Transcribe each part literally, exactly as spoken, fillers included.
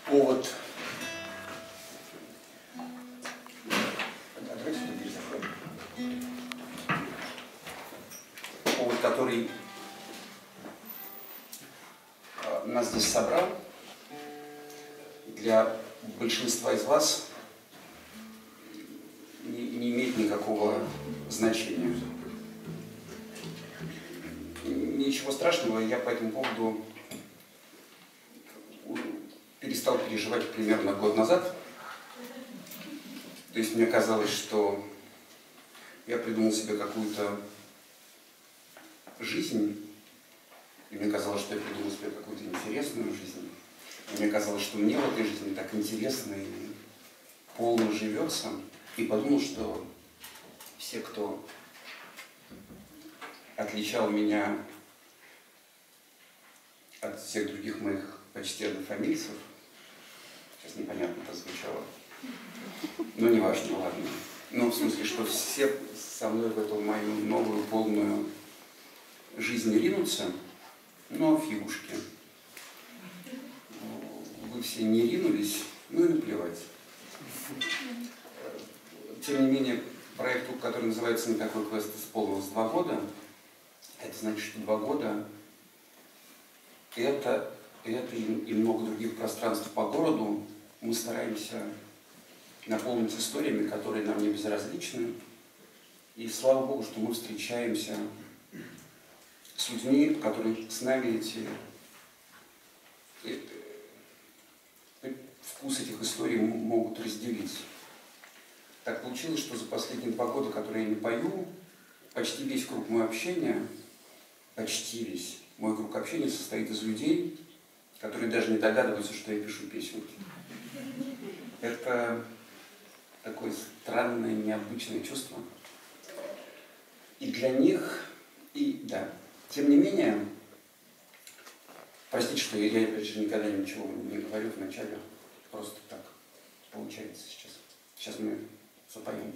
повод. Давайте сюда дверь закроем. Повод, который нас здесь собрал, для большинства из вас не, не имеет никакого значения. Ничего страшного, я по этому поводу перестал переживать примерно год назад. То есть мне казалось, что я придумал себе какую-то жизнь, и мне казалось, что я придумал себе какую-то интересную жизнь. И мне казалось, что мне в этой жизни так интересно и полно живется. И подумал, что все, кто отличал меня от всех других моих почти однофамильцев, сейчас непонятно это звучало, но не важно, ладно. Ну, в смысле, что все со мной в эту мою новую полную жизнь ринутся, но фигушки. Вы все не ринулись, ну и наплевать. Тем не менее, проект, который называется «Не такой квест», исполнилось два года. Это значит, что два года это, это и, и много других пространств по городу мы стараемся наполнить историями, которые нам не безразличны. И слава Богу, что мы встречаемся с людьми, которые с нами эти, эти, вкус этих историй могут разделить. Так получилось, что за последние два года, которые я не пою, почти весь круг моего общения, почти весь мой круг общения состоит из людей, которые даже не догадываются, что я пишу песенки. Это такое странное, необычное чувство. И для них, и да, тем не менее, простите, что я, я опять же никогда ничего не говорю вначале, просто так получается сейчас. Сейчас мы запоем.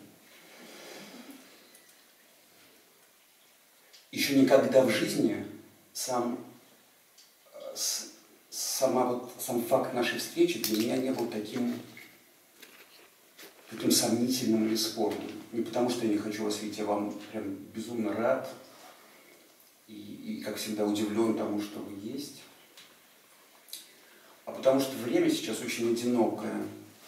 Еще никогда в жизни сам, с, сама вот, сам факт нашей встречи для меня не был таким, таким сомнительным или спорным. Не потому, что я не хочу вас видеть, я вам прям безумно рад и, и как всегда, удивлен тому, что вы есть. А потому что время сейчас очень одинокое.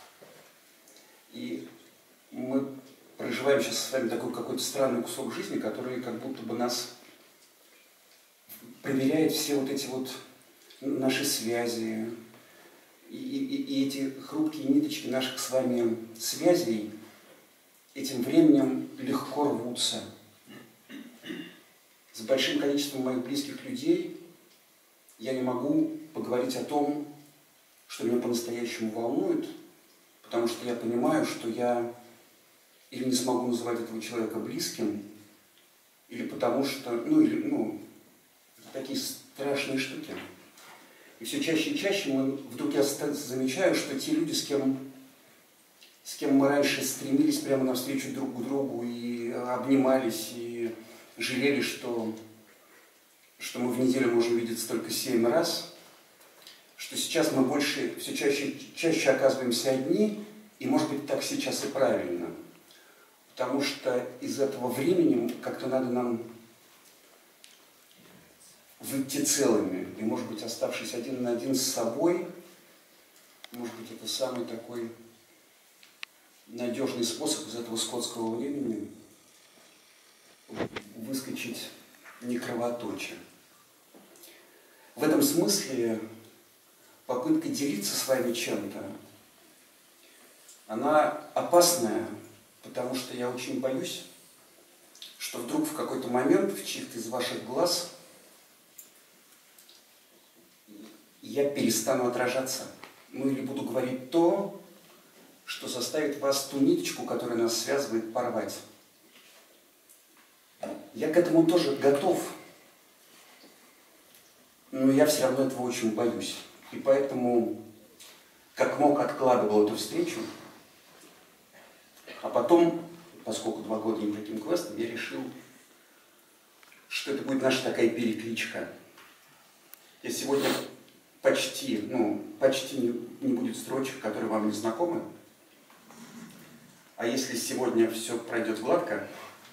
И мы проживаем сейчас с вами такой какой-то странный кусок жизни, который как будто бы нас проверяет все вот эти вот наши связи. И, и, и эти хрупкие ниточки наших с вами связей этим временем легко рвутся. С большим количеством моих близких людей я не могу поговорить о том, что меня по-настоящему волнует, потому что я понимаю, что я или не смогу называть этого человека близким, или потому что, ну, или, ну, такие страшные штуки. И все чаще и чаще мы, вдруг я замечаю, что те люди, с кем, с кем мы раньше стремились прямо навстречу друг к другу и обнимались, и жалели, что, что мы в неделю можем видеться только семь раз, что сейчас мы больше, все чаще, чаще оказываемся одни, и может быть так сейчас и правильно. Потому что из этого времени как-то надо нам выйти целыми. И, может быть, оставшись один на один с собой, может быть, это самый такой надежный способ из этого скотского времени выскочить не кровоточа. В этом смысле попытка делиться с вами чем-то, она опасная, потому что я очень боюсь, что вдруг в какой-то момент в чьих-то из ваших глаз я перестану отражаться. Ну или буду говорить то, что заставит вас ту ниточку, которая нас связывает, порвать. Я к этому тоже готов, но я все равно этого очень боюсь. И поэтому, как мог, откладывал эту встречу. А потом, поскольку два года не таким квестом, я решил, что это будет наша такая перекличка. Я сегодня почти, ну, почти не, не будет строчек, которые вам не знакомы. А если сегодня все пройдет гладко,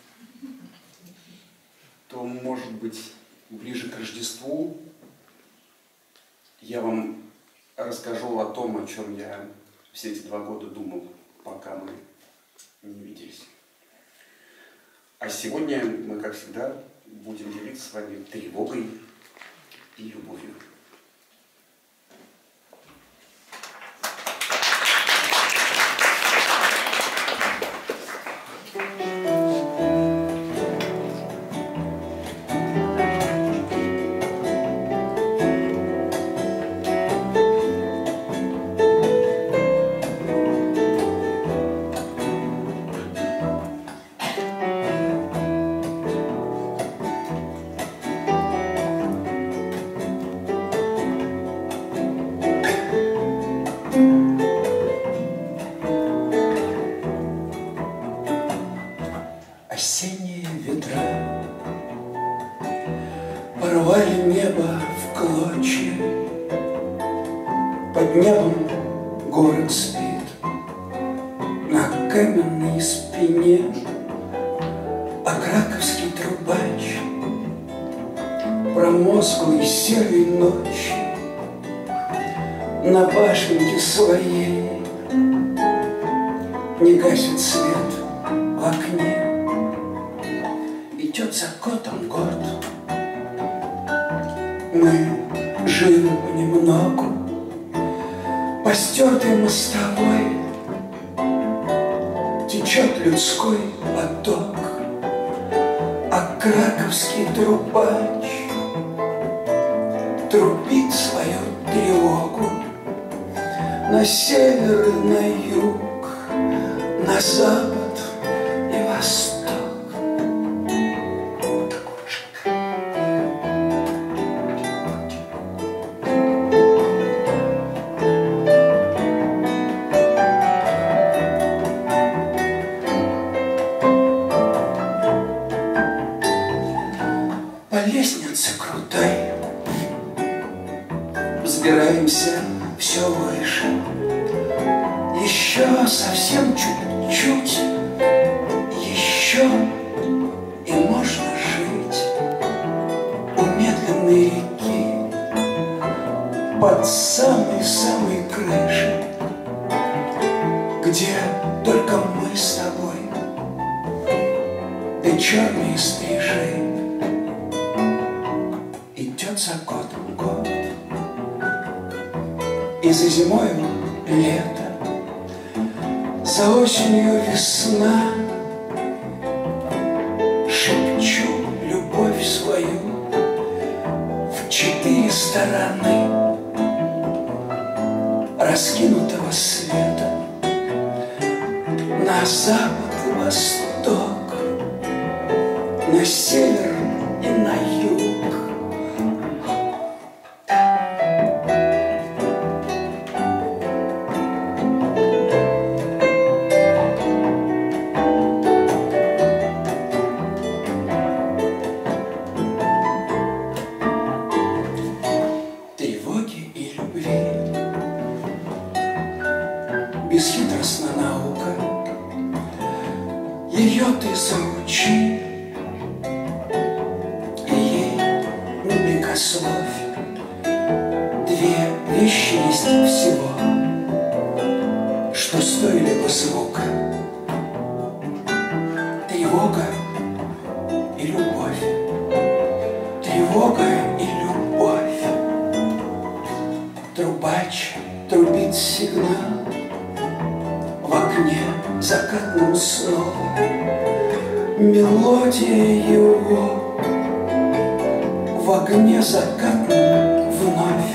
то, может быть, ближе к Рождеству я вам расскажу о том, о чем я все эти два года думал, пока мы не виделись. А сегодня мы, как всегда, будем делиться с вами тревогой и любовью. Осенние ветра порвали небо в клочья. Под небом город спит на каменной спине, а краковский трубач промозглой серой ночи на башенке своей не гасит свет в окне. Идет за котом год, мы живем понемногу по стертой мостовой, течет людской поток, а краковский трубач трубит свою тревогу на север и на юг, на запад и восток. По лестнице крутой взбираемся все выше. Еще совсем чуть-чуть, еще и можно жить у медленной реки под самой-самой крышей, где только мы с тобой, да черные стрижи. Идет за годом год, и за зимою лето, за осенью весна. Шепчу любовь свою в четыре стороны раскинутого света, на запад и восток, на север и на юг. Тревоги и любви, бесхитростна наука, ее ты заучи, и ей не бекословь. Две вещи есть всего, что стоили бы звука: тревога и любовь, тревога и любовь. Трубач трубит сигнал в окне закатным сном. Мелодия его в огне закатном вновь.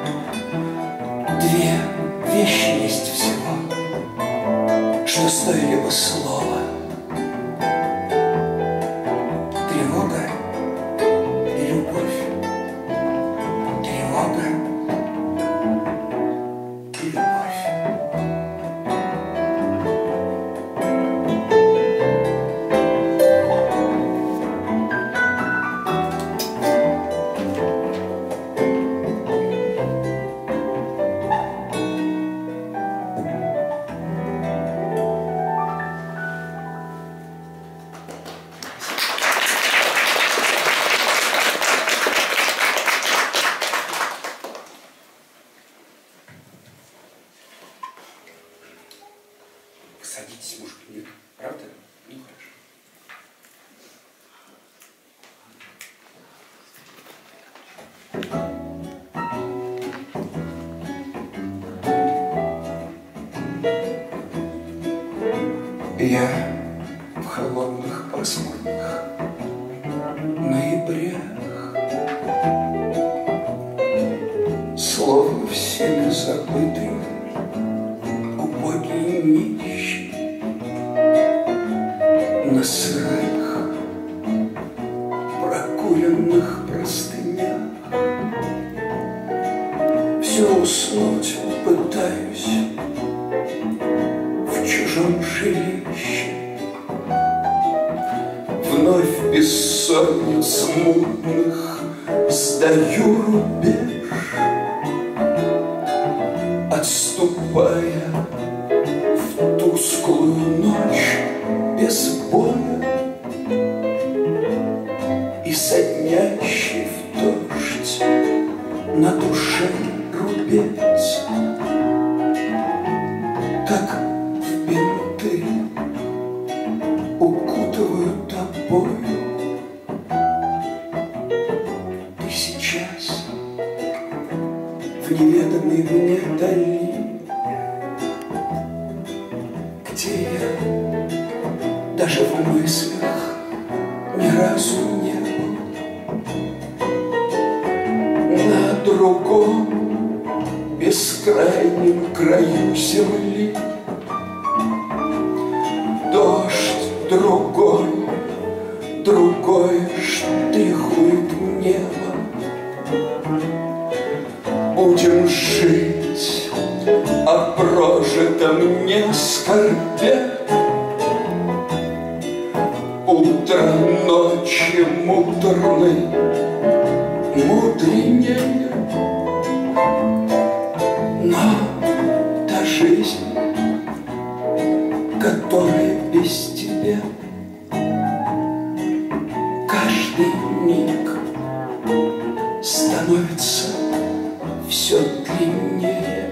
Две вещи есть всего, что стоили бы слова: тревога и любовь, тревога и любовь. Садитесь, может, нет. Правда? Ну, хорошо. Я в холодных пасмурных ноябрях, словно всеми забытый, убогий нищий, на сырых, прокуренных простынях все уснуть пытаюсь в чужом жилище. Вновь бессонниц мутных сдаю рубеж, отступая в тусклую ночь без боя и соднящий в дождь на душе рубец, как в бинты укутывают тобою. Ты сейчас в неведомой мне дали, где я даже в мыслях ни разу не был. На другом бескрайнем краю земли дождь другой, другой штрихует небо. Будем жить, о прожитом не скорбя. Утро ночи муторной мудренее, но та жизнь, которая без тебя, каждый миг становится все длиннее.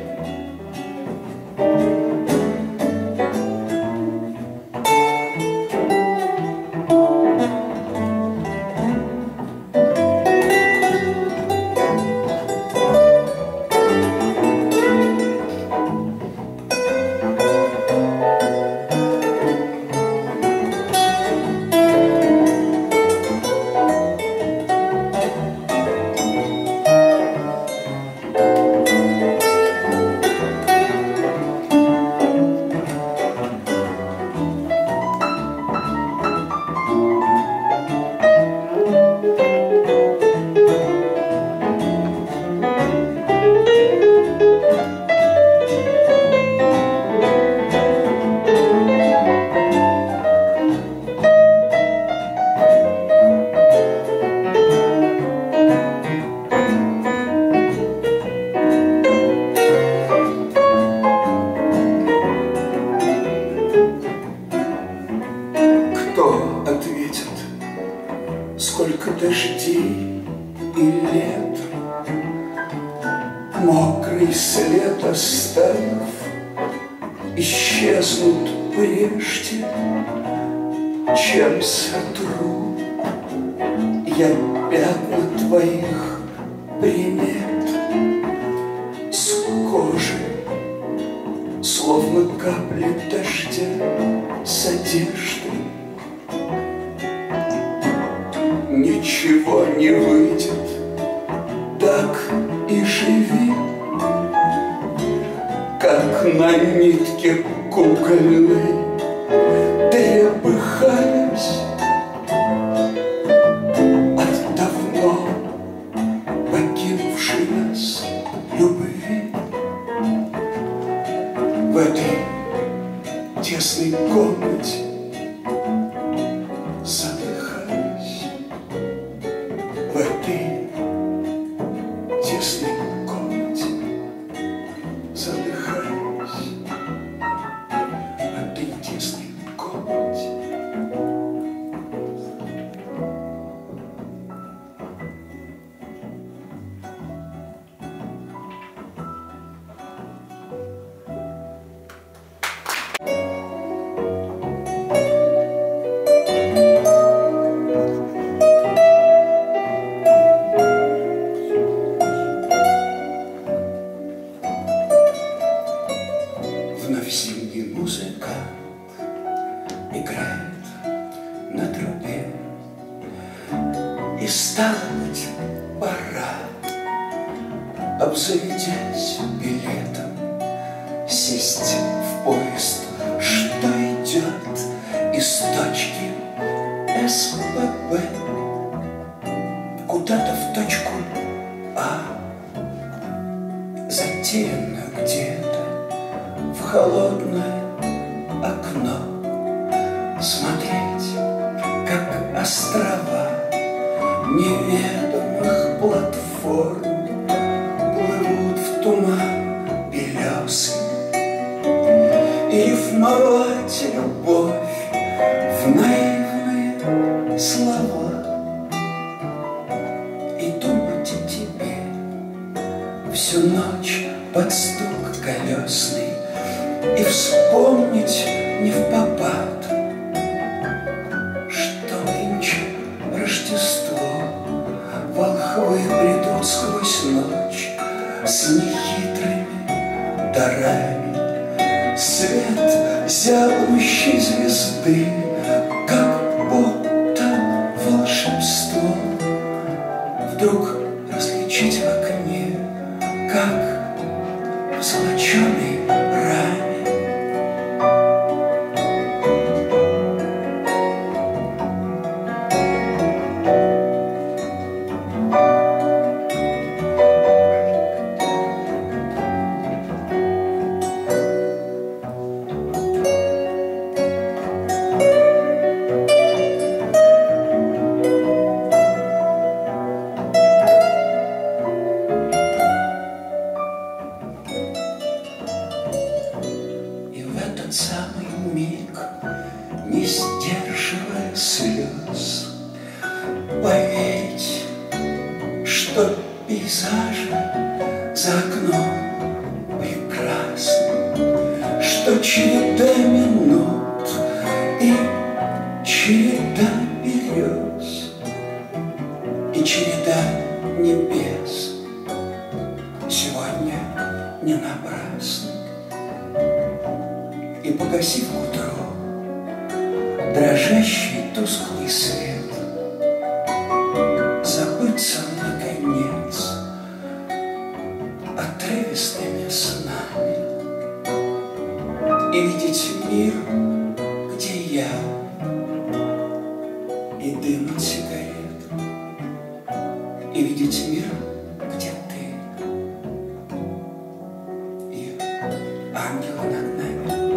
Кто ответит, сколько дождей и лет, мокрый след оставив, исчезнут прежде, чем сотру я пятна твоих примет с кожи, словно капли дождя с одежды. Ничего не выйдет, так и живи, как на нитке кукольной, трепыхаясь от давно покинувшей нас любви. В этой тесной комнате задыхаясь, в этой тесной комнате задыхаясь, в этой тесной комнате. стало быть, пора, обзаведясь билетом, сесть в поезд, что идет из точки эс пэ бэ куда-то в точку А, затерянную где-то в холодное окно, смотреть, как острова неведомых платформ плывут в туман белесый, и рифмовать любовь в наивные слова, и думать о тебе всю ночь под стук колесный, и вспомнить не впопад, что нынче Рождество. Волхвы бредут сквозь ночь с нехитрыми дарами. Свет зябнущей звезды, как будто волшебство, вдруг различить в окне, как в золоченой раме. Самый миг, не сдерживая слез, поверить, что пейзажи за окном прекрасны, что череда минут и череда берез, и череда небес сегодня не напрасны. И погасив к утру дрожащий тусклый свет, забыться, наконец, отрывистыми снами и видеть мир, где я, и дым от сигарет, и видеть мир, где ты, и ангелы над нами.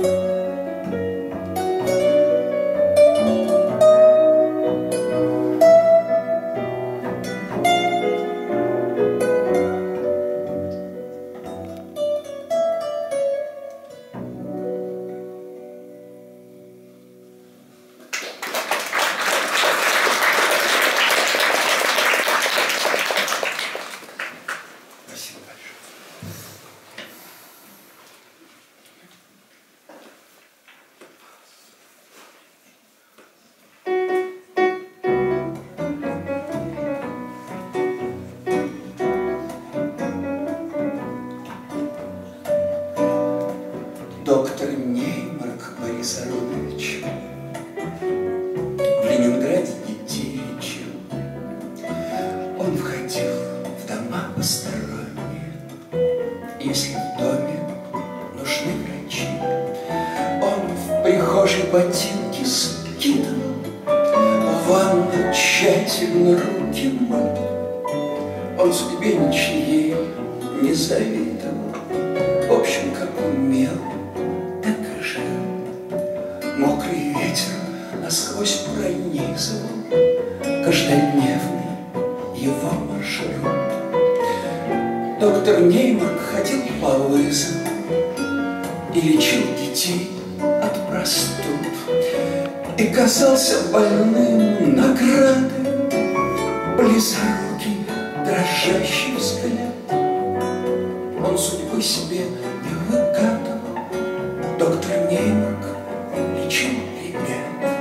Доктор Неймарк Борис Аронович в Ленинграде детей лечил. Он входил в дома посторонние, если в доме нужны врачи. Он в прихожей ботинки скидывал, в ванну тщательно руки мыл. Он судьбе ничьей не завидовал, в общем, как умел, так и жил. Мокрый ветер насквозь пронизывал каждодневный его маршрут. Доктор Неймарк ходил по вызову и лечил детей от простуд, и казался больным наградой близорукий дрожащий взгляд. Он судьбы себе не выгадывал, доктор Неймарк лечил ребят.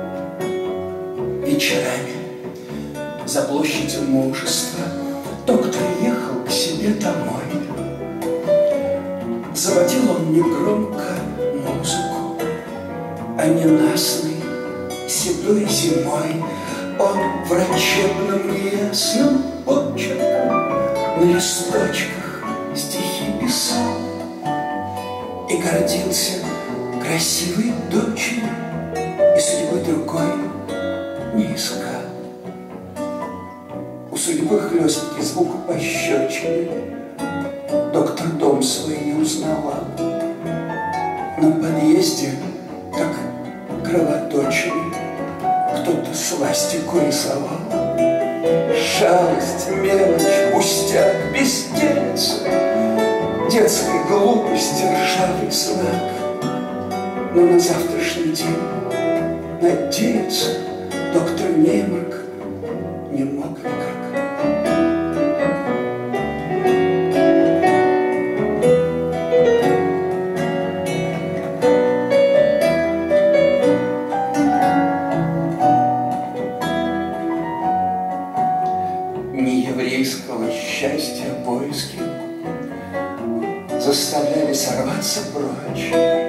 Вечерами за площадью Мужества доктор Заводил он негромко музыку, а ненастный седой зимой он врачебным ясным почерком на листочках стихи писал и гордился красивой дочерью и судьбы другой не искал. У судьбы хлесткий звук пощечины доктор дом свой не узнавал. На подъезде, как кровоточили, кто-то свастику рисовал. Шалость, мелочь, пустяк, безделица, детской глупости ржавый знак. Но на завтрашний день надеяться доктор Неймарк не мог никак. Счастья поиски заставляли сорваться прочь.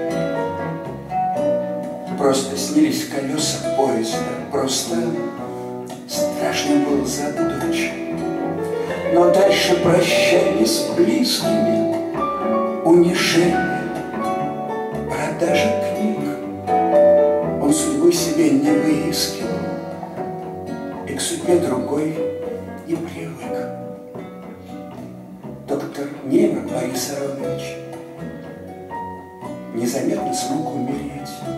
Просто снились колеса поезда, просто страшно было забыть. Но дальше прощались с близкими, унижение, продажа книг. Он судьбу себе не выискивал и к судьбе другой не привык. Доктор Неймарк Борис Аронович незаметно смог умереть.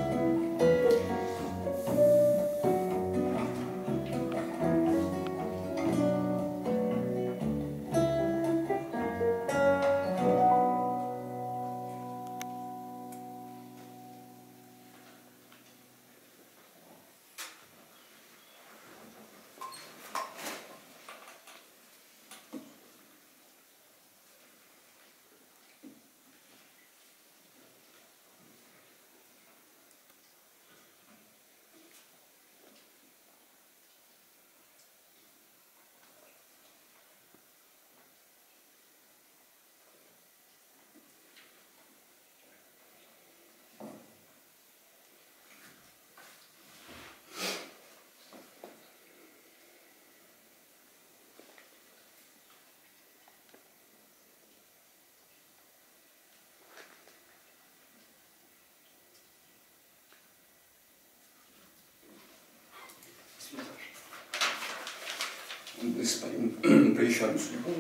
Господин, про еще одну судьбу,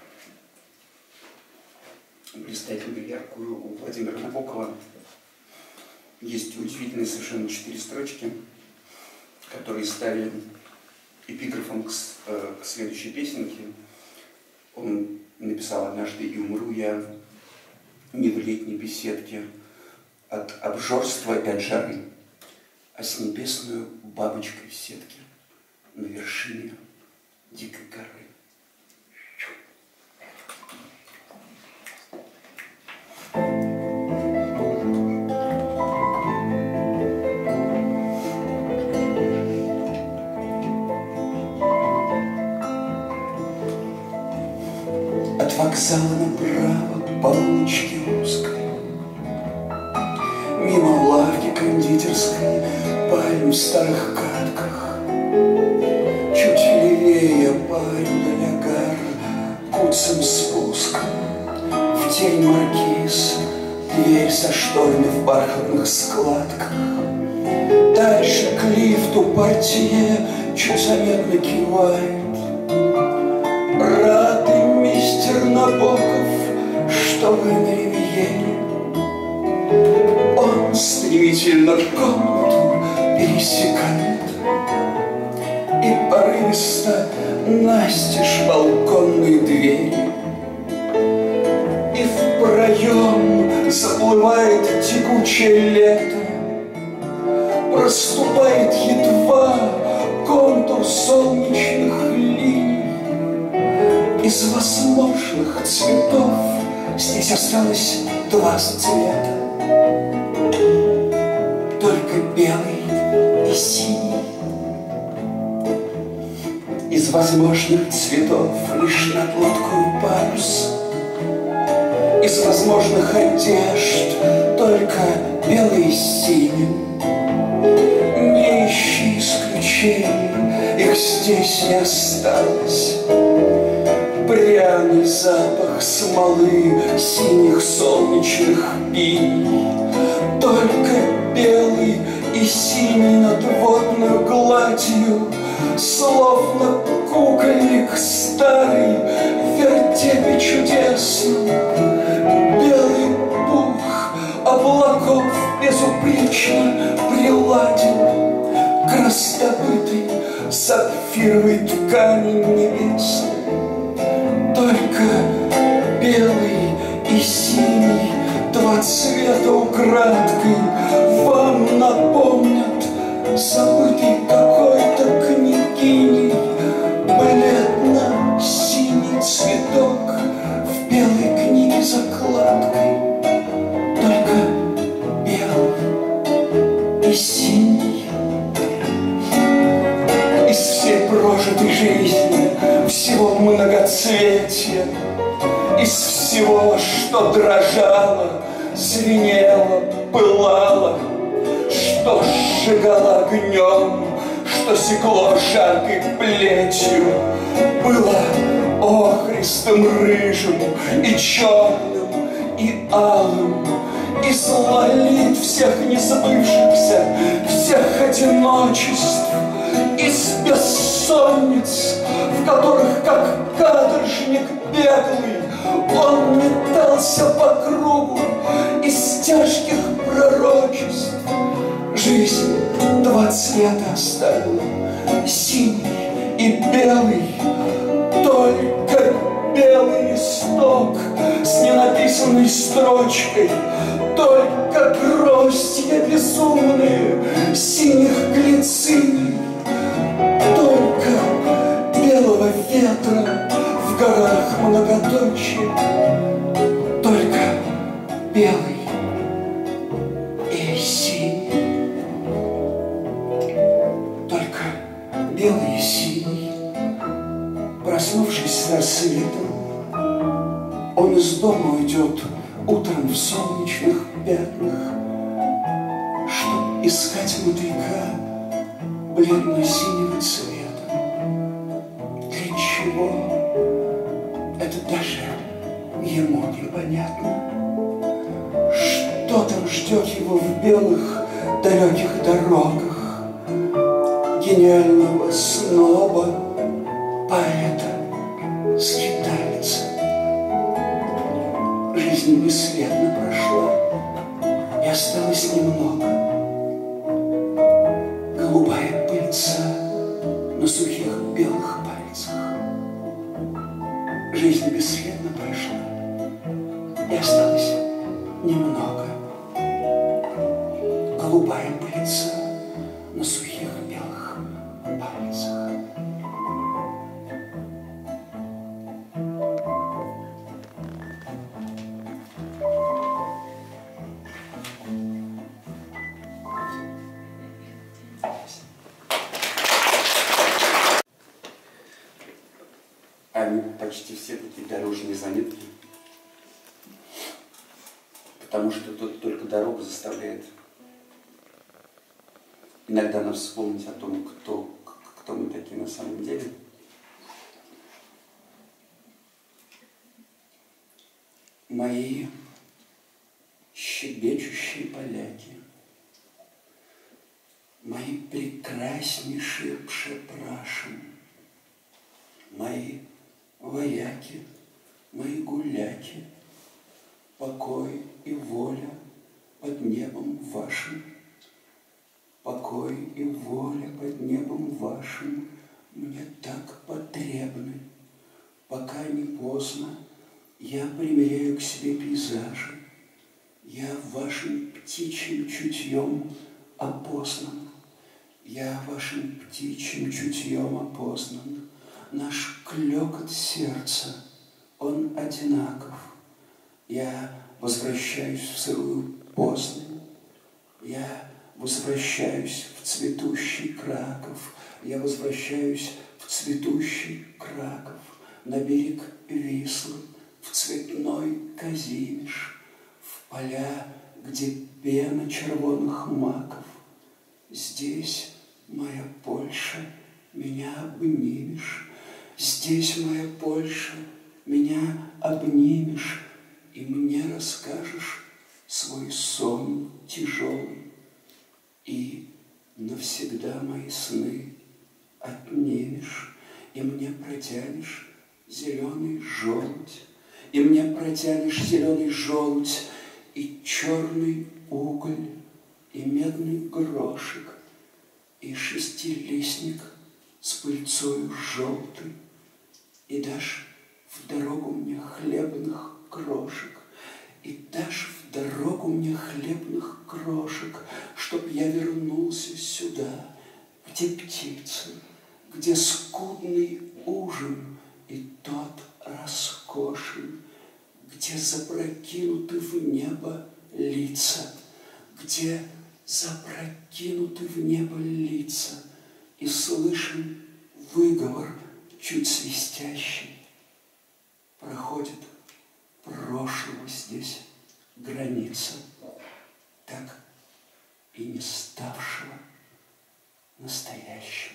блистательную, яркую, у Владимира Набокова есть удивительные совершенно четыре строчки, которые стали эпиграфом к, к следующей песенке. Он написал однажды: «И умру я не в летней беседке от обжорства и от жары, а с небесную бабочкой в сетке на вершине дикой горы». От вокзала направо по улочке узкой, мимо лавки кондитерской, пальм в старых катках, чуть левее парень для гар, куцым спуском, в тень маркиз, дверь со шторами в бархатных складках. Дальше к лифту портье чуть заметно кивает. Рады, мистер Набоков, что вы на ривьере. Он стремительно комнату пересекает и порывисто настежь балконные двери, и в проем заплывает текучее лето, проступает едва контур солнечных линий. Из возможных цветов здесь осталось два цвета, только белый и синий. Из возможных цветов лишь над лодкой парус, Из возможных одежд только белый с синим. Не ищи исключений, их здесь не осталось. Пряный запах смолы синих солнечных пиней. Только белый и синий над водной гладью, словно кукольник старый в вертепе чудесном. Белый пух облаков безупречно приладил к раздобытой сапфировой ткани небесной. Только белый и синий, два цвета украдкой, вам напомнят забытый какой-то княгиней бледно-синий цветок в белой книге закладкой. Только белый и синий. Из всей прожитой жизни, всего многоцветия, из всего, что дрожало, звенело, пылало, что сжигало огнем, что секло жаркой плетью, было охристым, рыжим и черным, и алым, и злолит всех несбывшихся, всех одиночеств, из бессонниц, в которых, как каторжник беглый, он метался по кругу, из тяжких пророчеств. Жизнь два цвета оставила, синий и белый, только белый листок с ненаписанной строчкой, только гроздья безумные синих глициний, только белого ветра в горах многоточия, только белый и синий, только белый и синий. Проснувшись с рассветом, он из дома уйдет утром в солнечных пятнах, чтоб искать мотылька бледно-синего цвета. Для чего? Это даже ему непонятно. Что там ждет его в белых далеких дорогах? Гениального сноба, поэта, скитальца. Жизнь бесследно прошла, и осталось немного. Голубая пыльца на сухих белых пальцах. Жизнь бесследно прошла, и осталось немного. Голубая пыльца на сухих белых пальцах. Они почти все такие дорожные заметки, потому что тут только дорога заставляет иногда нас вспомнить о том, кто, кто мы такие на самом деле. Мои щебечущие поляки, мои прекраснейшие пшепраши, мои вояки, мои гуляки, покой и воля под небом вашим, покой и воля под небом вашим мне так потребны, пока не поздно я примеряю к себе пейзажи, я вашим птичьим чутьем опознан, я вашим птичьим чутьем опознан. Наш клёкот сердца, он одинаков. Я возвращаюсь в сырую Познань, я возвращаюсь в цветущий Краков, я возвращаюсь в цветущий Краков, на берег Вислы, в цветной Казимиш, в поля, где пена червоных маков. Здесь, моя Польша, меня обнимешь, здесь, моя Польша, меня обнимешь, и мне расскажешь свой сон тяжелый, и навсегда мои сны отнимешь, и мне протянешь зеленый желудь, и мне протянешь зеленый желудь, и черный уголь, и медный грошек, и шестилистник с пыльцою желтой, и дашь в дорогу мне хлебных крошек, и дашь в дорогу мне хлебных крошек, чтоб я вернулся сюда, где птицы, где скудный ужин и тот роскошен, где запрокинуты в небо лица, где запрокинуты в небо лица, и слышен выговор чуть свистящий. Проходит прошлого здесь граница, так и не ставшего настоящим.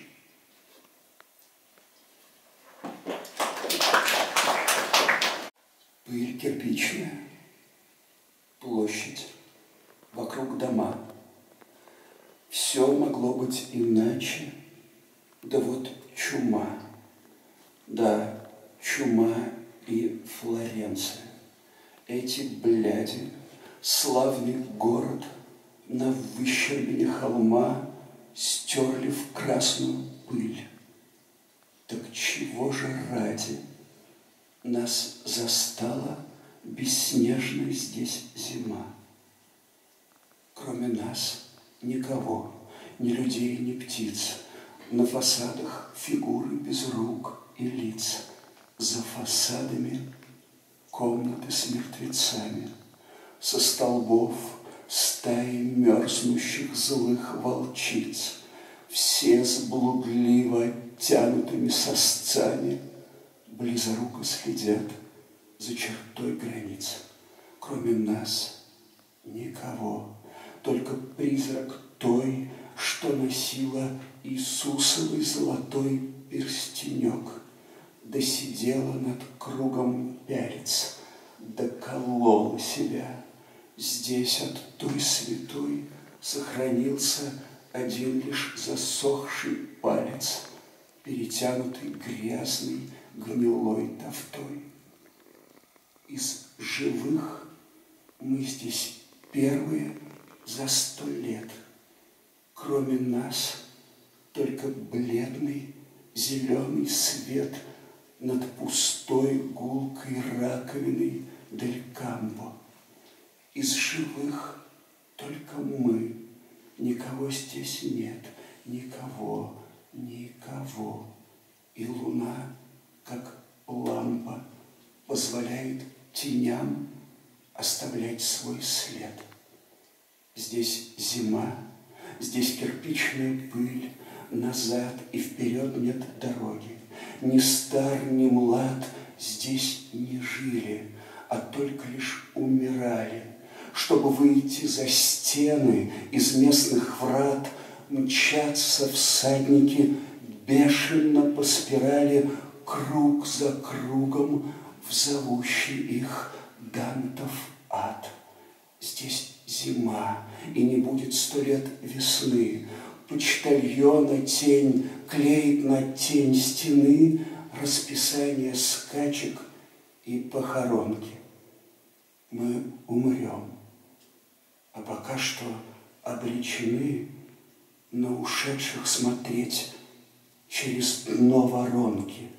Пыль кирпичная, площадь, вокруг дома. Все могло быть иначе, да вот чума, да, чума и Флоренция. Эти бляди, славный город на выщербине холма стерли в красную пыль. Так чего же ради нас застала бесснежная здесь зима? Кроме нас никого, ни людей, ни птиц. На фасадах фигуры без рук и лиц. За фасадами комнаты с мертвецами. Со столбов стаи мерзнущих злых волчиц. Все с блудливо оттянутыми сосцами близоруко следят за чертой границ. Кроме нас никого, только призрак той, что носила Иисусовый золотой перстенек, да сидела над кругом пялец, да колола себя. Здесь от той святой сохранился один лишь засохший палец, перетянутый грязной гнилой тафтой. Из живых мы здесь первые за сто лет. Кроме нас только бледный зеленый свет над пустой гулкой раковиной Дель Кампо. Из живых только мы, никого здесь нет, никого, никого. И луна, как лампа, позволяет теням оставлять свой след. Здесь зима, здесь кирпичная пыль, назад и вперед нет дороги. Ни стар, ни млад здесь не жили, а только лишь умирали. Чтобы выйти за стены из местных врат, мчатся всадники бешено по спирали, круг за кругом в зовущий их Дантов ад. Здесь зима, и не будет сто лет весны. Почтальона тень клеит на тень стены расписание скачек и похоронки. Мы умрем, а пока что обречены на ушедших смотреть через дно воронки,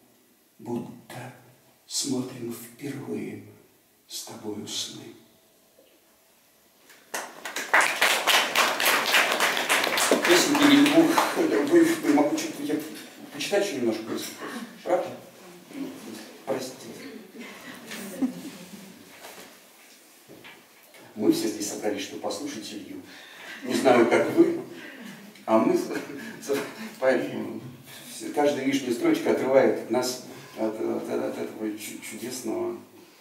будто смотрим впервые с тобою сны. Песенки не могу, вы, вы могу я почитать еще немножко, правда? Простите. Мы все здесь собрались, чтобы послушать Илью. Не знаю, как вы, а мы, каждая лишняя строчка отрывает нас от, от, от этого чудесного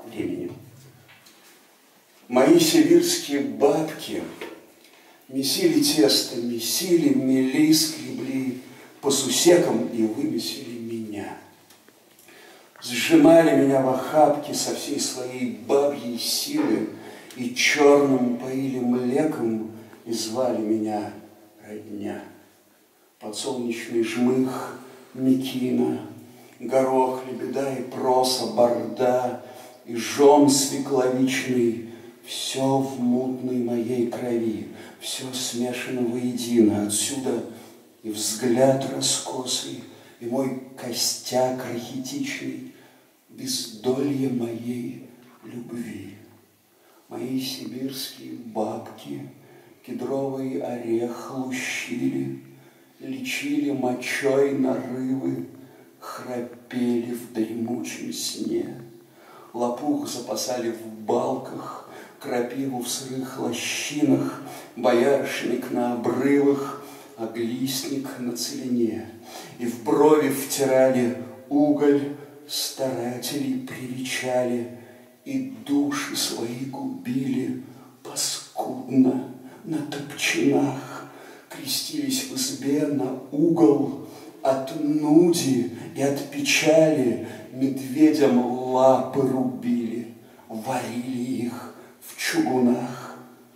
времени. Мои сибирские бабки месили тесто, месили, мели, скребли по сусекам и вымесили меня. Сжимали меня в охапке со всей своей бабьей силы и черным поили млеком и звали меня родня. Подсолнечный жмых, мекина, горох, лебеда и проса, борда и жом свекловичный, все в мутной моей крови, все смешано воедино. Отсюда и взгляд раскосый, и мой костяк рахитичный, бездолье моей любви. Мои сибирские бабки кедровый орех лущили, лечили мочой нарывы, храпели в дремучем сне. Лопух запасали в балках, крапиву в сырых лощинах, боярышник на обрывах, оглисник на целине. И в брови втирали уголь, старателей привечали, и души свои губили паскудно на топчинах, крестились в избе на угол, от нуди и от печали медведям лапы рубили, варили их в чугунах.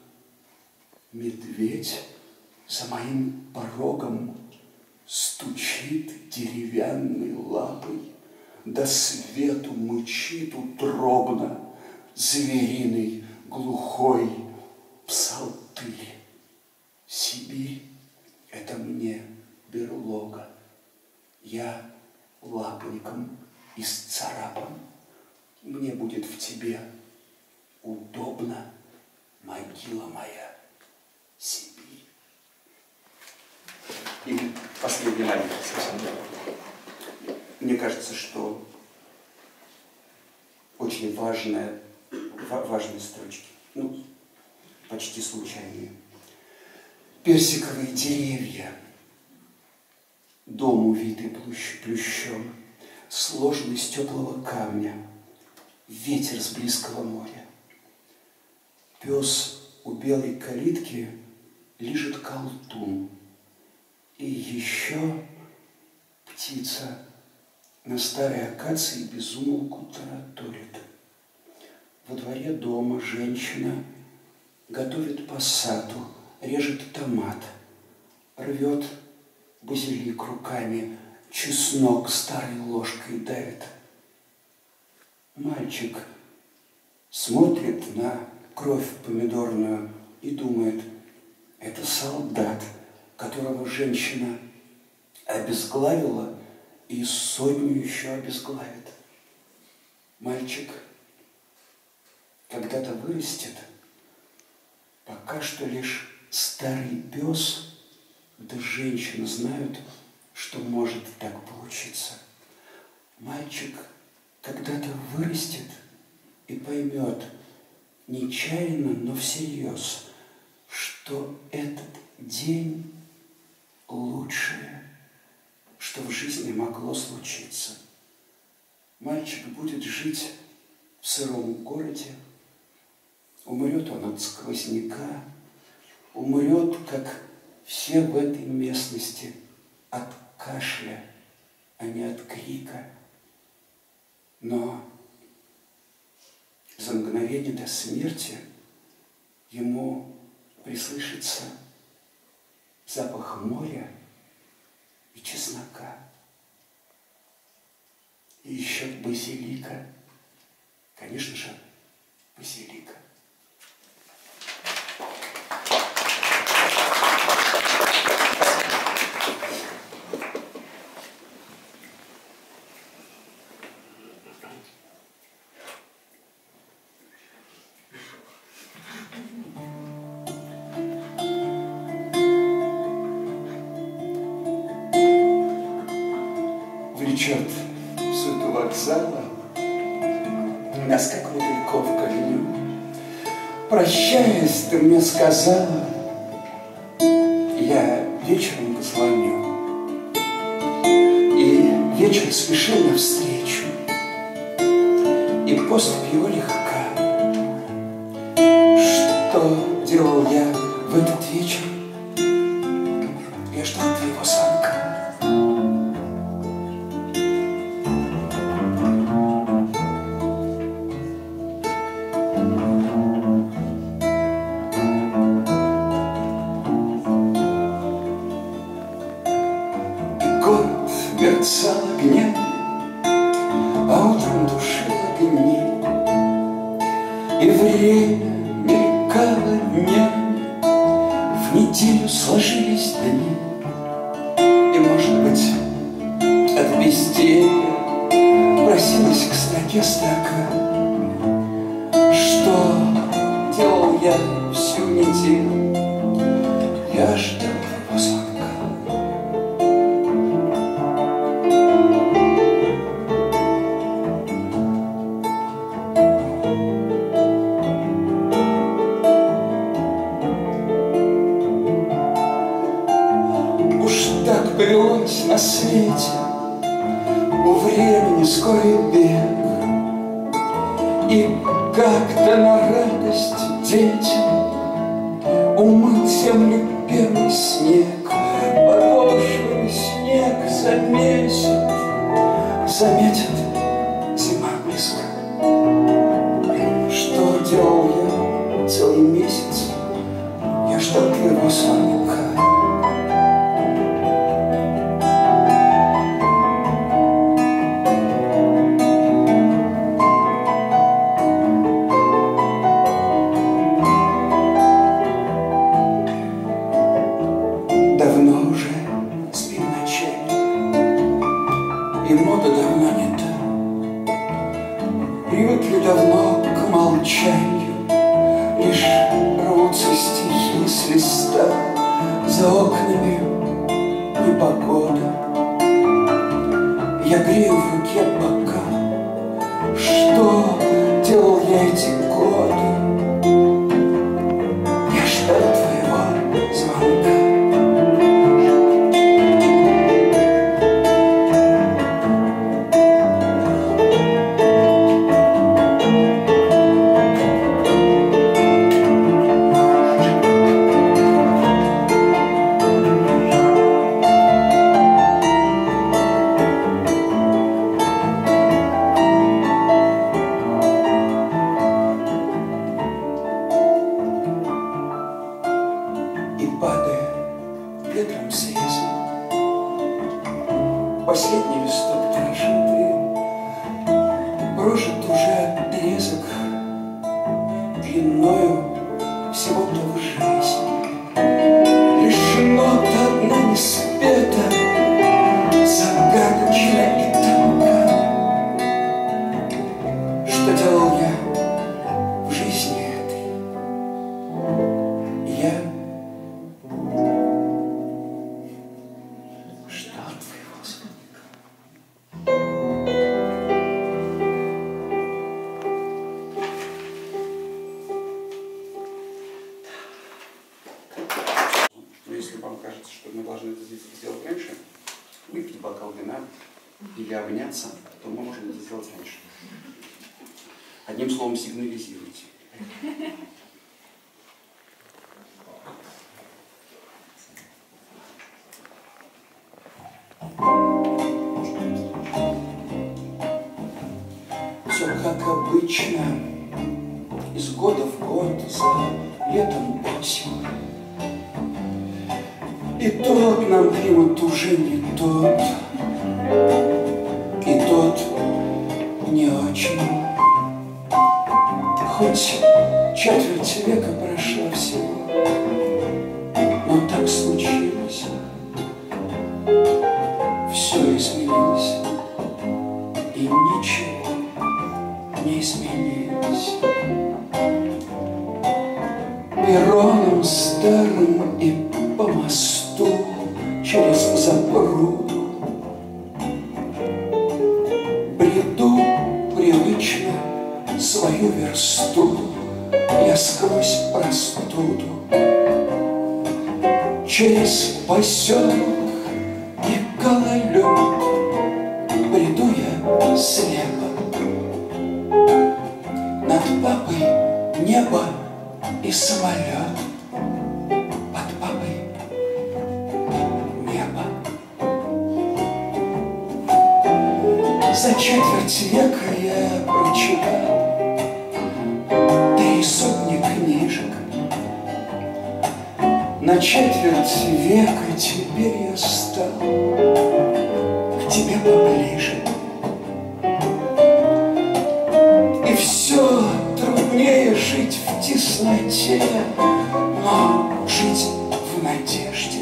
Медведь за моим порогом стучит деревянной лапой, до свету мычит утробно звериный глухой псалтырь. Сибирь — это мне берлога, я лапником исцарапан, мне будет в тебе удобно, могила моя, Сибирь. И последний момент совсем. Мне кажется, что очень важная, важные строчки, ну, почти случайные. Персиковые деревья, дом увитый плющом, сложенный из теплого камня, ветер с близкого моря. Пес у белой калитки лижет колтун, и еще птица на старой акации безумолку тараторит. Во дворе дома женщина готовит пассату, режет томат, рвет базилик руками, чеснок старой ложкой давит. Мальчик смотрит на кровь помидорную и думает, это солдат, которого женщина обезглавила и сотню еще обезглавит. Мальчик когда-то вырастет, пока что лишь старый пес да женщина знают, что может так получиться. Мальчик когда-то вырастет и поймет, нечаянно, но всерьез, что этот день лучшее, что в жизни могло случиться. Мальчик будет жить в сыром городе, умрет он от сквозняка, умрет, как все в этой местности, от кашля, а не от крика. Но за мгновение до смерти ему прислышится запах моря и чеснока, и еще базилика, конечно же, базилика. Влечет суету вокзала, нас как мотыльков к огню. Прощаясь, ты мне сказала, я вечером позвоню. И вечер спешил навстречу, и поступь его легка. Что делал я в этот вечер? Я ждал твоего звонка. Город мерцал огнями, а утром душил огни, и время мелькало днями, в неделю сложились дни. И, может быть, от безделья просилась к строке строка. Что делал я всю неделю? Я ждал твоего звонка. Повелось на свете у времени скорый бег, и как-то на радость детям умыл землю первый снег. Подошвенный снег заметит, заметит зима близко. Что делал я целый месяц? Я ждал твоего звонка. Давно уже спим ночами, и мода давно не та. Привыкли давно к молчанию, лишь рвутся стихи с листа. За окнами непогода, я грею в руке бокал. Что делал я эти годы? Я ждал твоего звонка. И падая ветром срезан, последний листок тишины, прожит уже отрезок длиною всего-то в жизнь. Лишь нота одна не спета, загадочна и тонка. Что делал я в жизни этой? Я ждал твоего звонка. Но если вам кажется, что мы должны это сделать раньше, выпить бокал вина или обняться, то мы можем это сделать раньше. Одним словом, сигнализируйте. Все как обычно, из года в год, за летом осень. И тот нам климат уже не тот, и тот не очень. Хоть четверть века прошла всего, но так случилось. Все изменилось, и ничего не изменилось. Перроном старым и по мосту через запруду бреду привычно свою версту я сквозь простуду. Через поселок и гололед бреду я слепо. небо и самолет. Под папой небо. За четверть века я прочитал три сотни книжек. На четверть века теперь я стал к тебе поближе. И все труднее жить в тесноте, но жить в надежде.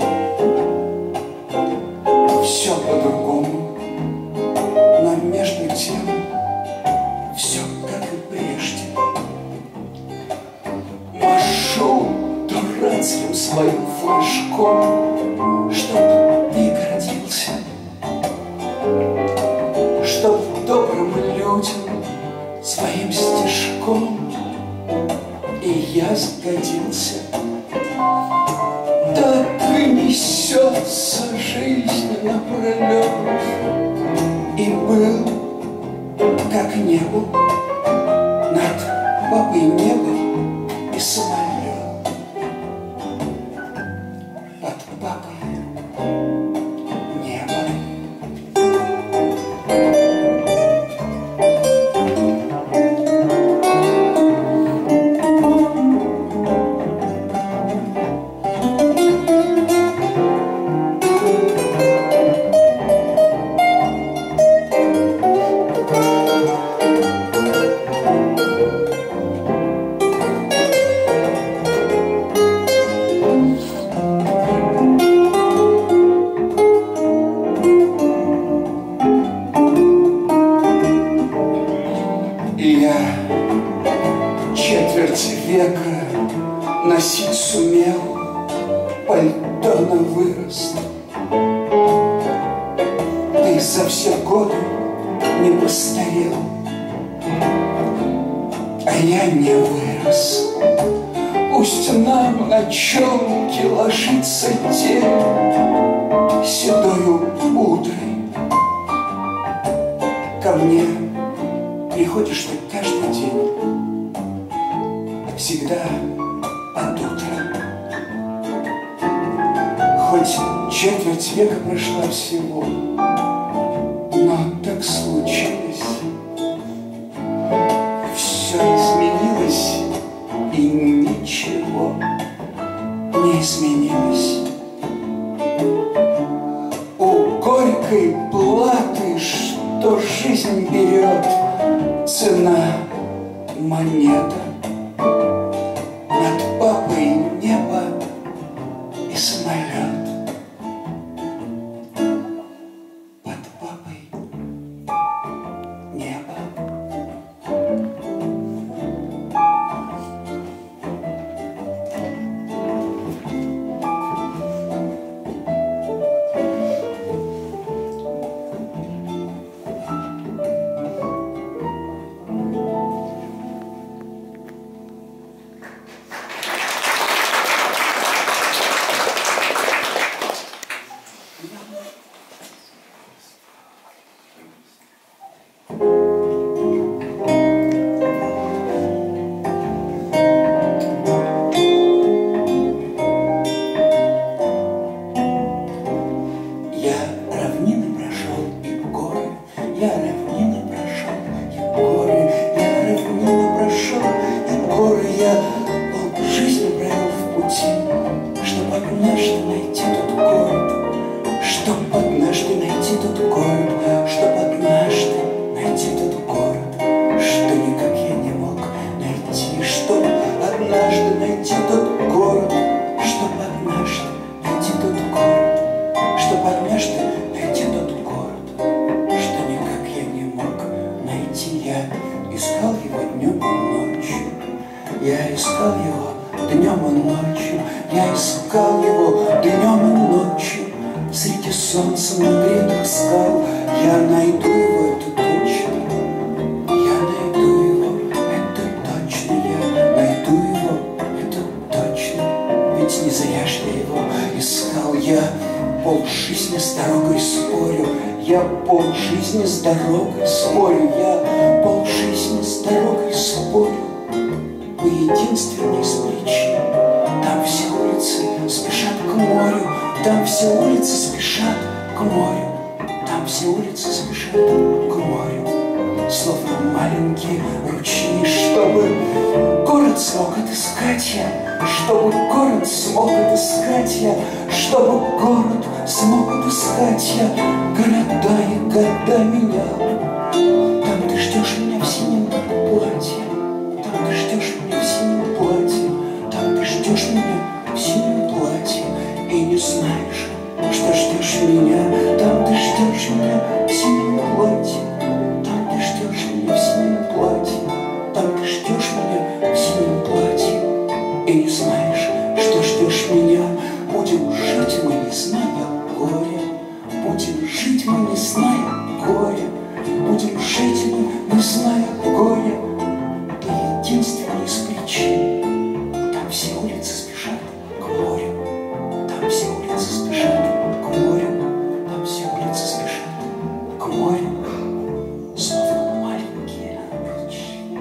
Все по-другому, но между тем все как и прежде. Машу дурацким своим флажком, чтоб миг родился, чтоб добрым людям своим стишком и я сгодился. Так и несется жизнь напролет, и был, как не был, над папой небо и самолет. Под папой небо. Четверть века носить сумел пальто на вырост. Ты за все годы не постарел, а я не вырос. Пусть нам на челке ложится тень седою утрой. Ко мне приходишь ты каждый день, всегда под утро. Хоть четверть века прошла всего, но так случилось. Все изменилось, и ничего не изменилось. У горькой платы, что жизнь берет, цена монета. Над папой небо и самолет. Под папой небо. Я искал его днем и ночью, я искал его днем и ночью. Среди солнца нагретых скал я найду его, это точно. Я найду его, это точно. Я найду его, это точно. Ведь не зря ж я его искал. Я полжизни с дорогой спорю, я полжизни с дорогой спорю, я полжизни с дорогой спорю. Быть единственной из причин. Там все улицы спешат к морю, там все улицы спешат к морю, там все улицы спешат к морю, словно маленькие ручьи, чтобы город смог отыскать я, чтобы город смог отыскать я, чтобы город смог отыскать я, города и года менял. Там ты ждешь меня в синем платье, там ты ждешь меня в синем платье, там ты ждешь меня в синем платье и не знаешь, что ждешь меня. Там ты ждешь меня в синем платье, там ты ждешь меня в синем платье, там ты ждешь меня в синем платье и не знаешь, что ждешь меня. Будем жить мы, не зная горя, будем жить мы, не зная горя, будем жить мы, не зная горя. Ты единственный из причин. Там все улицы спешат к морю, там все улицы спешат к морю, там все улицы спешат к морю, словно маленькие ручьи.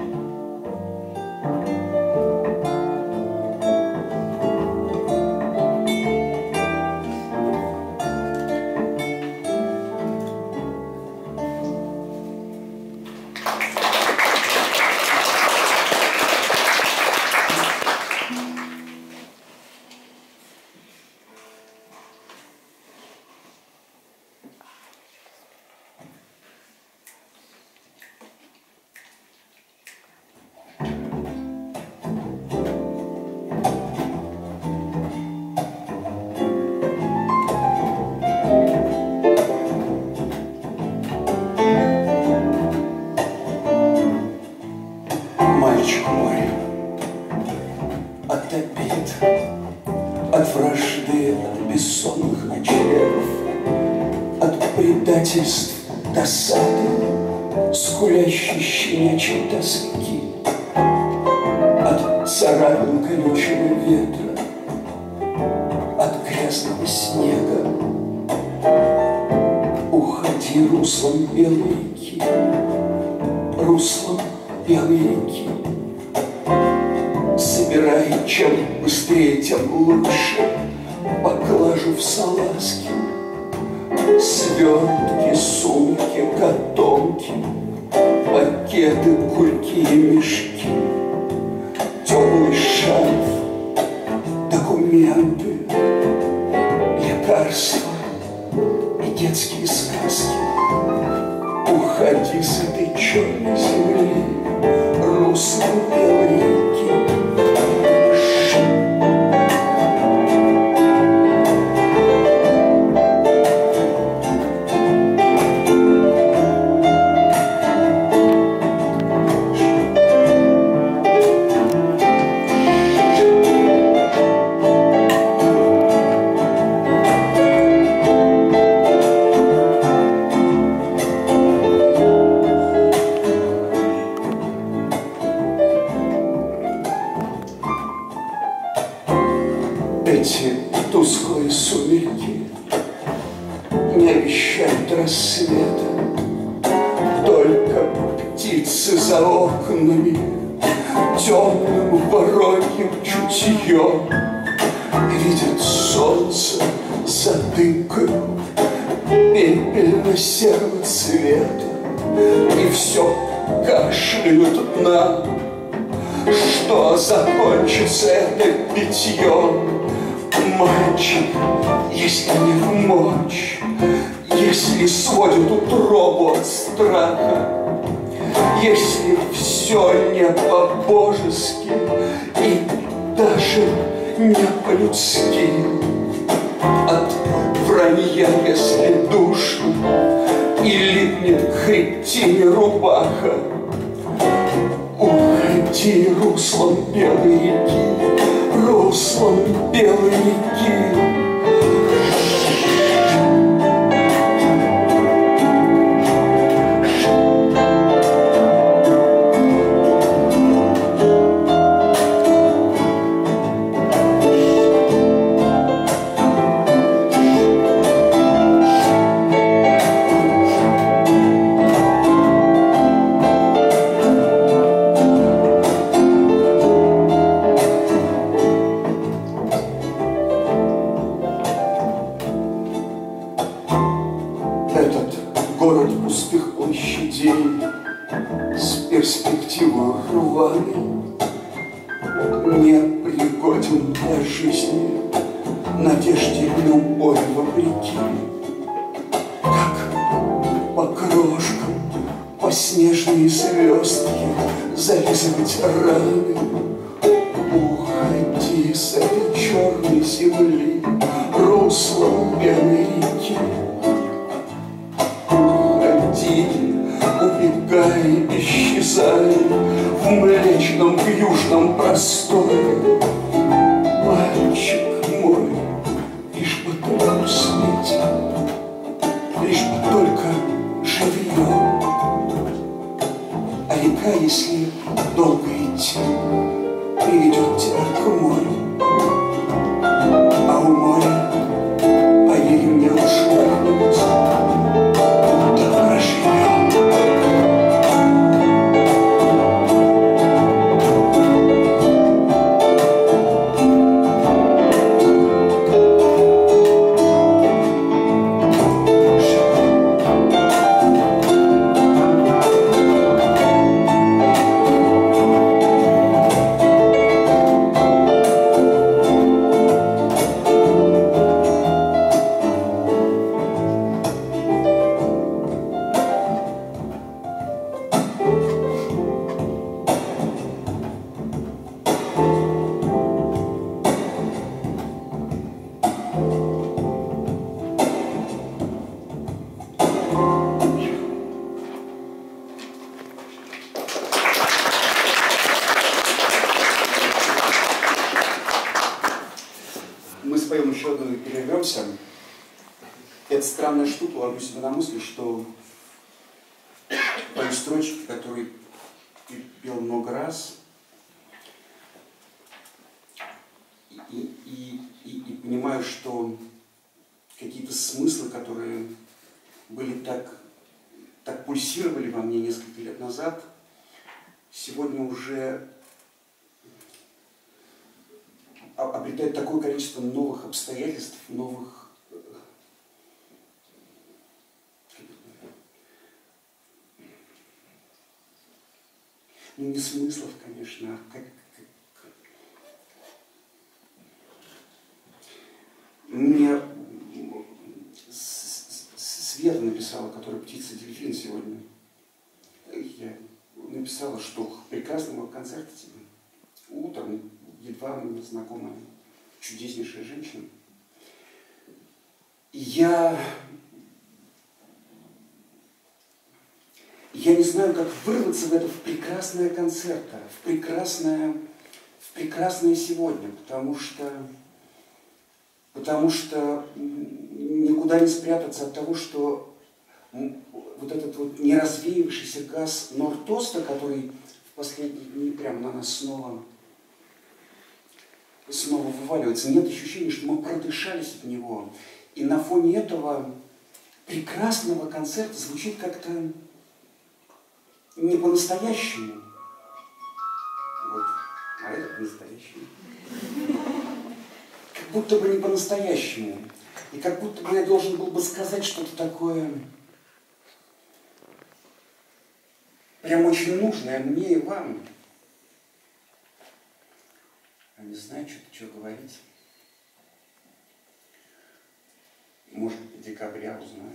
Мальчик мой, от обид, от вражды, от бессонных ночлегов, от предательств, досады, скулящей щенячьей тоски, от царапин колючего ветра, от грязного снега. Уходи руслом белой реки, руслом белой реки. Собирай, чем быстрее, тем лучше, поклажу в салазки, свертки, сумки, котомки, пакеты, кульки и мешки, теплый шарф, документы, лекарства и детские сказки. Уходи с этой черной земли, руслом белой реки. Эти тусклые сумерки не обещают рассвета, только птицы за окнами темным вороньим чутьем видят солнце за дымкою пепельно-серого цвета, и все кашляют нам, что закончится это питьем. Мальчик, если не в мочь, если сводит утробу от страха, если все не по-божески и даже не по-людски, от вранья, если душно и липнет к хребтине рубаха, уходи руслом белой реки, руслом белой реки. не пригоден для жизни, надежде любовь вопреки. Как по крошкам, по снежной звездке зализывать раны. Уходи с этой черной земли руслом белой реки. Уходи, убегай, исчезай в млечном, в южном просторе. Мальчик мой, лишь бы только успеть, лишь бы только живьем. А река, если долго идти, приведет тебя к морю, а у моря, поверь мне, лучше как-нибудь будто проживем. Это странная штука, ловлю себя на мысли, что пою строчки, которые пел много раз, и, и, и, и понимаю, что какие-то смыслы, которые были так, так пульсировали во мне несколько лет назад, сегодня уже обретают такое количество новых обстоятельств, новых ну, не смыслов, конечно, а как, как... Мне Света написала, которая птица дельфин сегодня. Я написала, что прекрасного концерта тебе. Утром едва мне знакомая чудеснейшая женщина. И я... Я не знаю, как вырваться в это в прекрасное концерта, в прекрасное, в прекрасное сегодня, потому что, потому что никуда не спрятаться от того, что вот этот вот неразвеявшийся газ Нортоста, который в последние дни прямо на нас снова, снова вываливается, нет ощущения, что мы продышались от него. И на фоне этого прекрасного концерта звучит как-то не по-настоящему. Вот. А это по-настоящему. Как будто бы не по-настоящему. И как будто бы я должен был бы сказать что-то такое прям очень нужное мне и вам. А не знаю, что-то, что говорить. Может быть, декабря узнаю.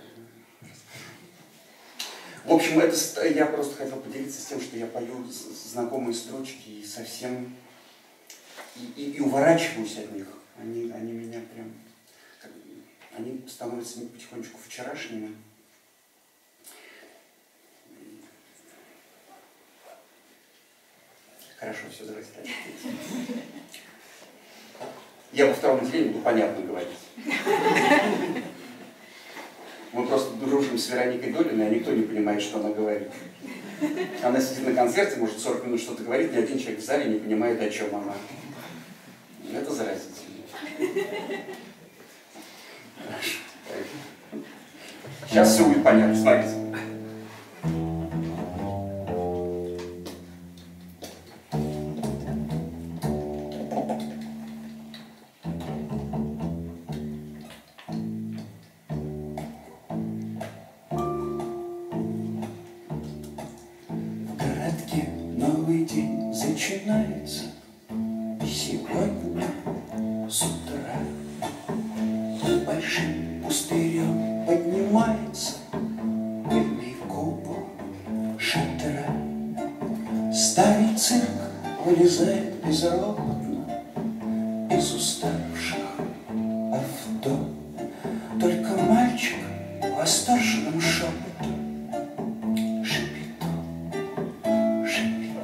В общем, это, я просто хотел поделиться с тем, что я пою знакомые строчки и совсем и, и, и уворачиваюсь от них. Они, они меня прям, они становятся потихонечку вчерашними. Хорошо, все, давайте дальше. Я во втором отделении буду понятно говорить. Мы просто дружим с Вероникой Долиной, а никто не понимает, что она говорит. Она сидит на концерте, может сорок минут что-то говорит, ни один человек в зале не понимает, о чем она. Это заразительно. Сейчас все будет понятно, смотрите. вылезает безропотно из уставших авто. Только мальчик восторженным шепотом шипит, шипит.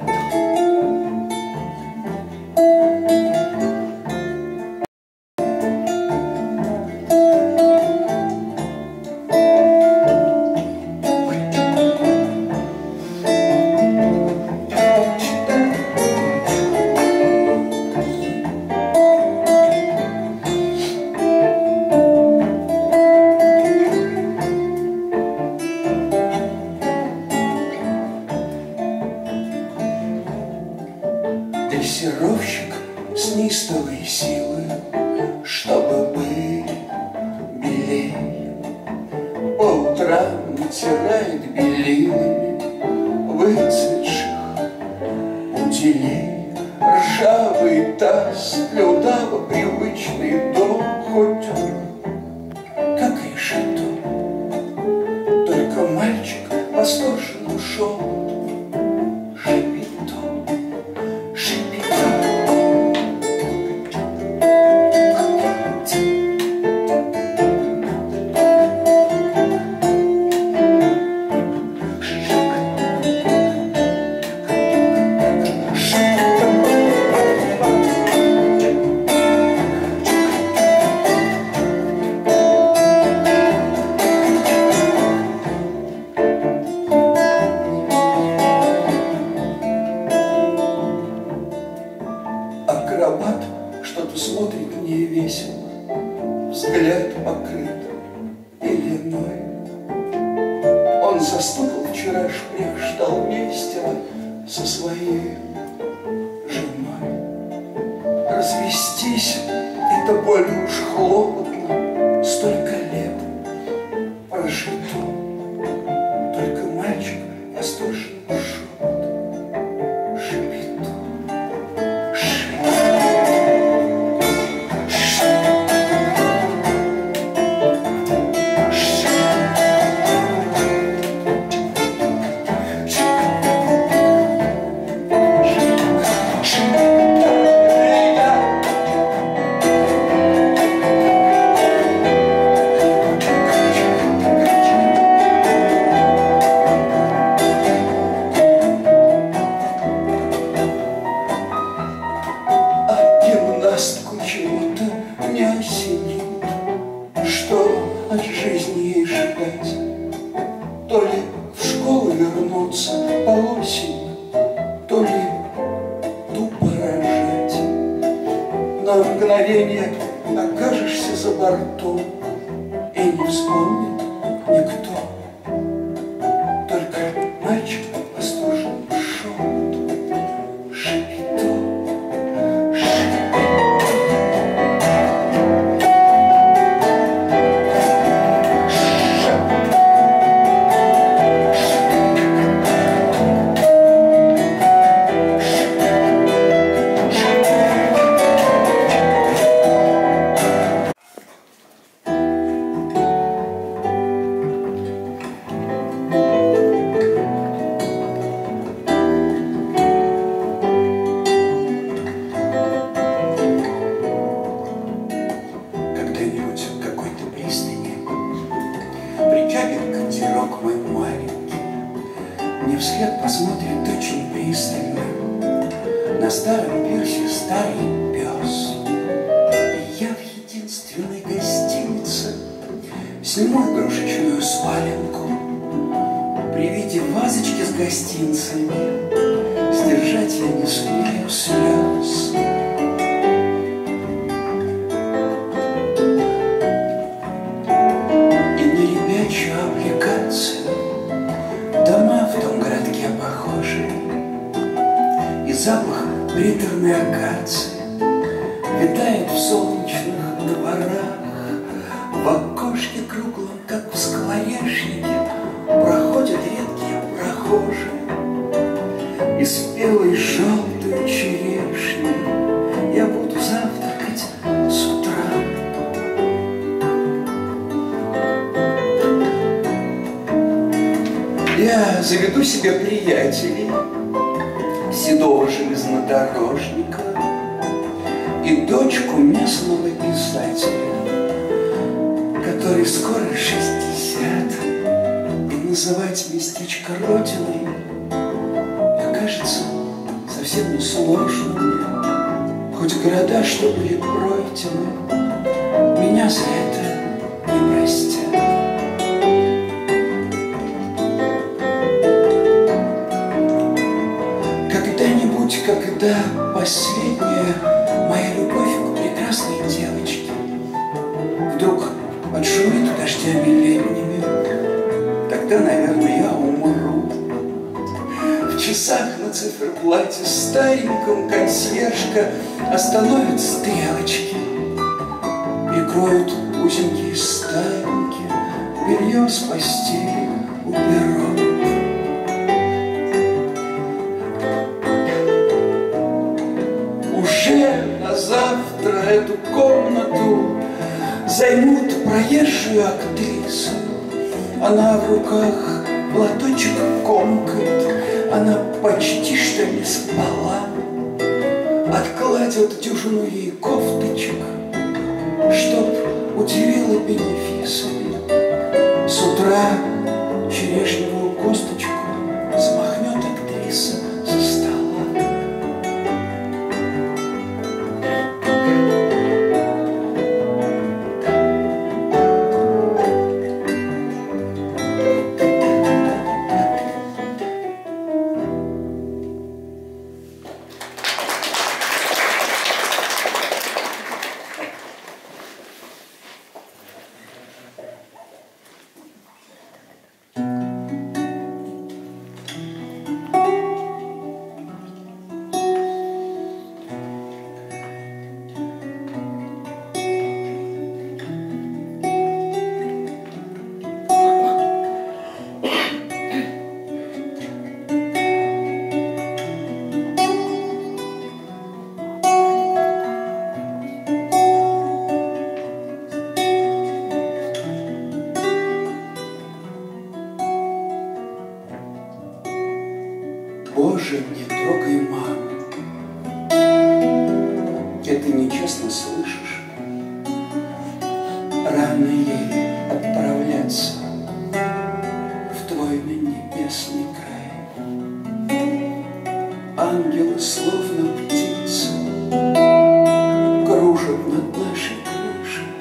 Дрессировщик с неистовой силой, чтобы быть белей, по утрам натирает белилами выцветших утилей. Ржавый таз для удава привычный дом, хоть он как решето. Только мальчик восторженным шепотом шипит. Акробат что-то смотрит мне весело, взгляд покрыт пеленой. Он застукал вчера шприх шталмейстера со своей женой. Развестись — это больно уж хлопотно, столько лет прожито. Только мальчик восторженным шепотом шипит. Чего-то не осенит, что от жизни ей ждать. То ли в школу вернуться по осени, то ли тупо рожать. На мгновение окажешься за бортом, и не вспомнит никто. Только мальчик восторженным шепотом шипит. Катерок мой маленький мне вслед посмотрит очень пристально. На старом пирсе старый пес, и я в единственной гостинице сниму игрушечную спаленку. При виде вазочки с гостинцами сдержать я не сумею слез. Дома в том городке похожи, и запах приторной акации витает в солнечных дворах. В окошке круглом, как в скворечнике, проходят редкие прохожие, и спелой желтой черешней я буду завтракать с утра. Я заведу себе приятелей, седого железного внедорожника и дочку местного писателя, который скоро шестьдесят, и называть местечко родиной окажется совсем не сложно мне. Хоть города, что были пройдены, меня за это не простят. Когда-нибудь, когда последняя моя любовь к прекрасной девочке вдруг отшумит дождями летними, тогда, наверное, я умру. В часах на циферблате стареньком консьержка остановит стрелочки, прикроют узенькие ставеньки, белье с постели уберут. Уже на завтра эту комнату займут проезжую актрису. Она в руках платочек комкает, она почти что не спала. Откладет дюжину ей кофточек, чтоб удивила бенефисами. С утра черешневую косточку смахнет актриса со стола. Боже, не трогай маму, это нечестно, слышишь? Рано ей отправляться в твой небесный край. Ангелы, словно птицы, кружат над нашей крышей.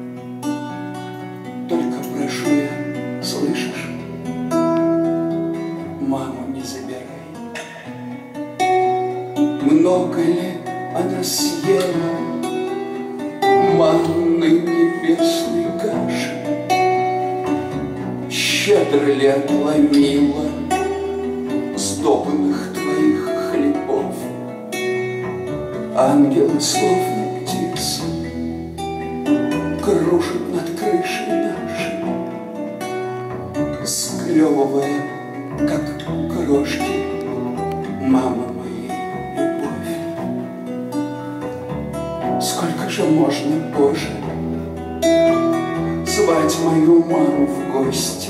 Только прошу я, слышишь? Маму не забирай. Много ли она съела манной небесной каши? Щедро ли отломила сдобных твоих хлебов? Ангелы, словно птицы, кружат над крышей нашей, склевывая, как крошки, мама моей любовь. Сколько же можно, Боже, звать мою маму в гости?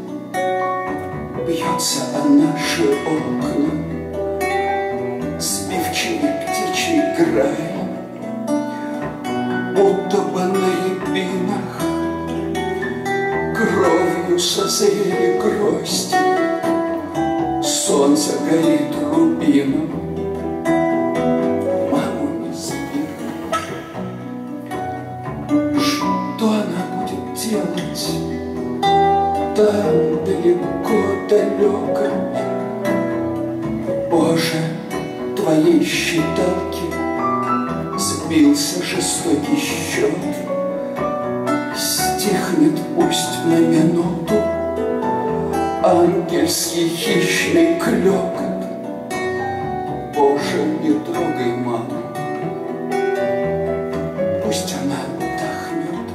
Бьется о наши окна сбивчивый птичий грай, будто бы на рябинах кровью созрели грозди. Солнце горит рубином, маму не забирай. Что она будет делать там далеко-далеко? Боже, твоей считалки сбился жестокий счет. Стихнет пусть на минуту ангельский хищный клёкот. Боже, не трогай маму, пусть она отдохнет.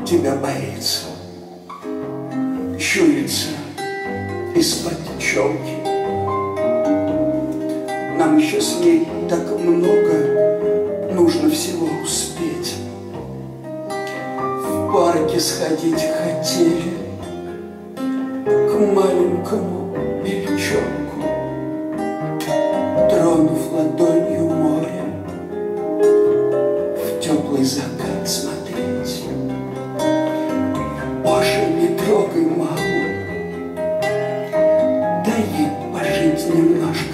тебя боится, щурится из-под челки. Нам еще с ней так много нужно всего успеть. В парке сходить хотели к маленькому бельчонку, тронув ладонью море, в теплый закат смотреть. Боже, не трогай маму, дай ей пожить немножко.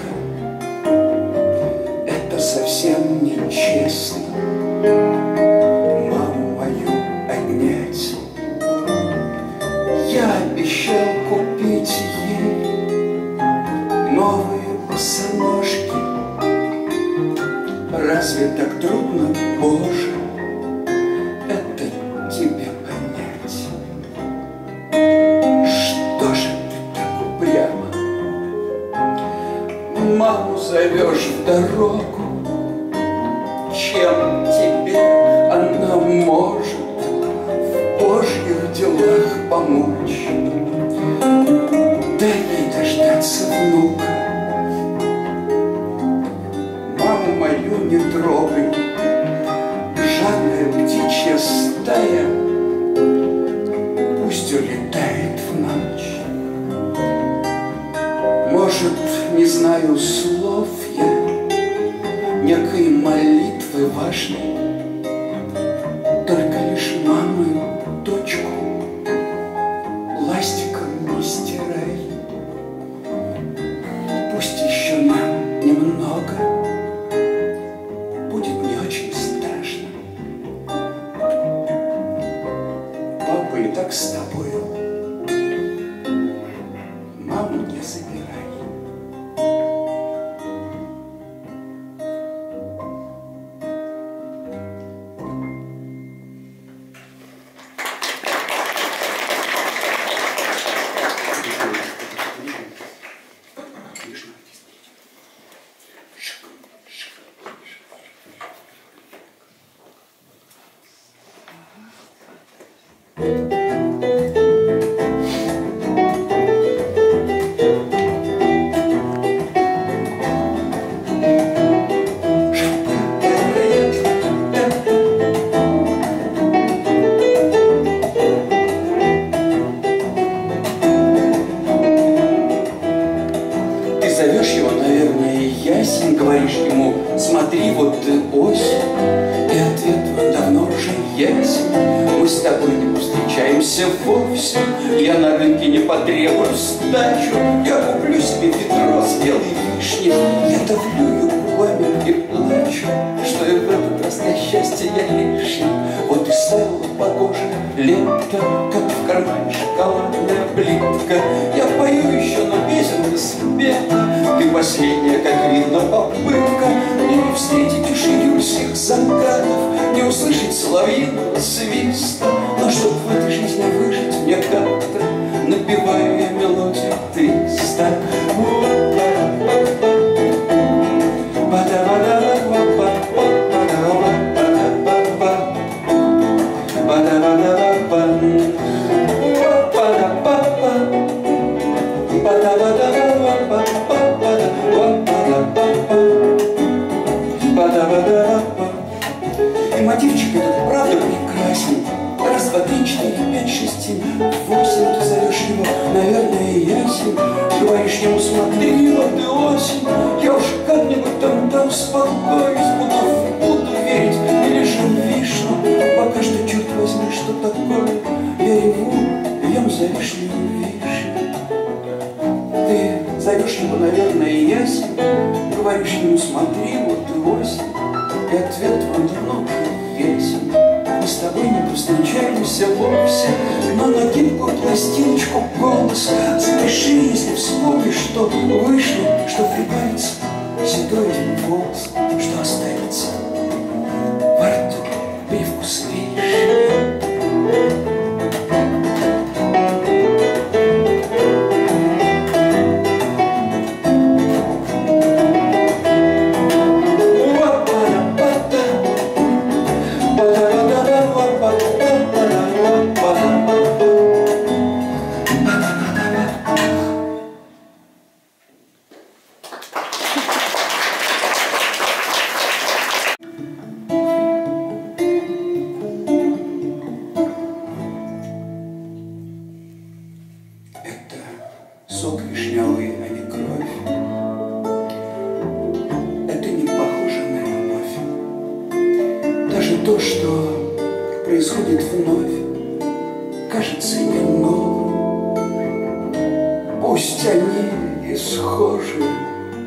Это совсем нечестно маму мою обнять. Я обещал купить ей новые босоножки. Разве так трудно, Боже, это тебе понять? Что же ты так упрямо маму зовешь в дорогу? Чем тебе она может в Божьих делах помочь? Дай ей дождаться внука. Маму мою не трогай, жадная птичья стая пусть улетает в ночь. Может, не знаю слов я, некой молитвы важной, только лишь маму, дочку ластиком не стирай. Пусть еще нам немного, будет не очень страшно. Папа и так с тобою, маму не забирай. Говоришь ему, смотри, вот осень, и ответ твой давно уже ясен. Мы с тобой не встречаемся вовсе, я на рынке не потребую сдачу. Я куплю себе ведро с белой вишни, я давлю ее губами и плачу, что и в этот раз на счастье я лишний. Вот и стала погожа лето, как в кармане шоколадная плитка. Я пою еще, но песен до света, ты последняя, как видно, попытка. Не встретить уж июльских закатов, не услышать соловьиного свиста. Но чтоб в этой жизни выжить, мне как-то напеваю я мелодию триста. И мотивчик этот правда прекрасен. Раз, два, три, четыре, пять, шесть, семь, восемь. Ты зовешь его, наверное, ясен. Говоришь ему, смотри, вот и осень. Я уж как-нибудь там-то успокоюсь, буду, буду верить или же вишну. Пока что, черт возьми, что такое? Я реву, ем за вишневую вишню. Ты зовешь его, наверное, ясен. Говоришь ему, смотри, вот и осень. И ответ твой давно уже ясен. Мы с тобой не повстречаемся вовсе, но на гибкую пластиночку голос запиши, если вспомнишь, что вышло, что прибавится седой волос, что останется во рту привкус вишни.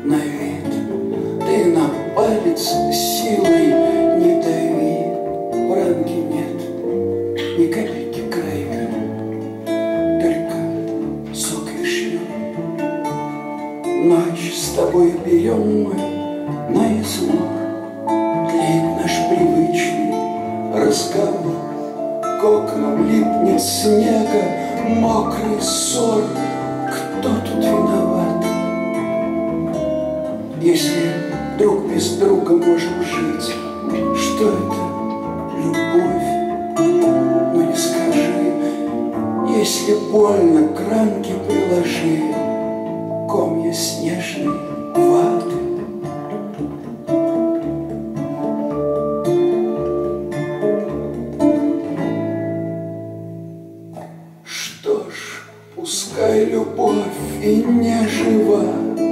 на вид. Ты на палец силой не дави, в ранге нет ни капельки крайка, только сок вишневый. Ночь с тобой берем мы на измор, тлеет наш привычный разговор. К окнам липнет снега мокрый ссор. Кто тут виноват? Если друг без друга можем жить, что это любовь? Ну не скажи, если больно, к ранке приложи комья снежной ваты. Что ж, пускай любовь и не жива,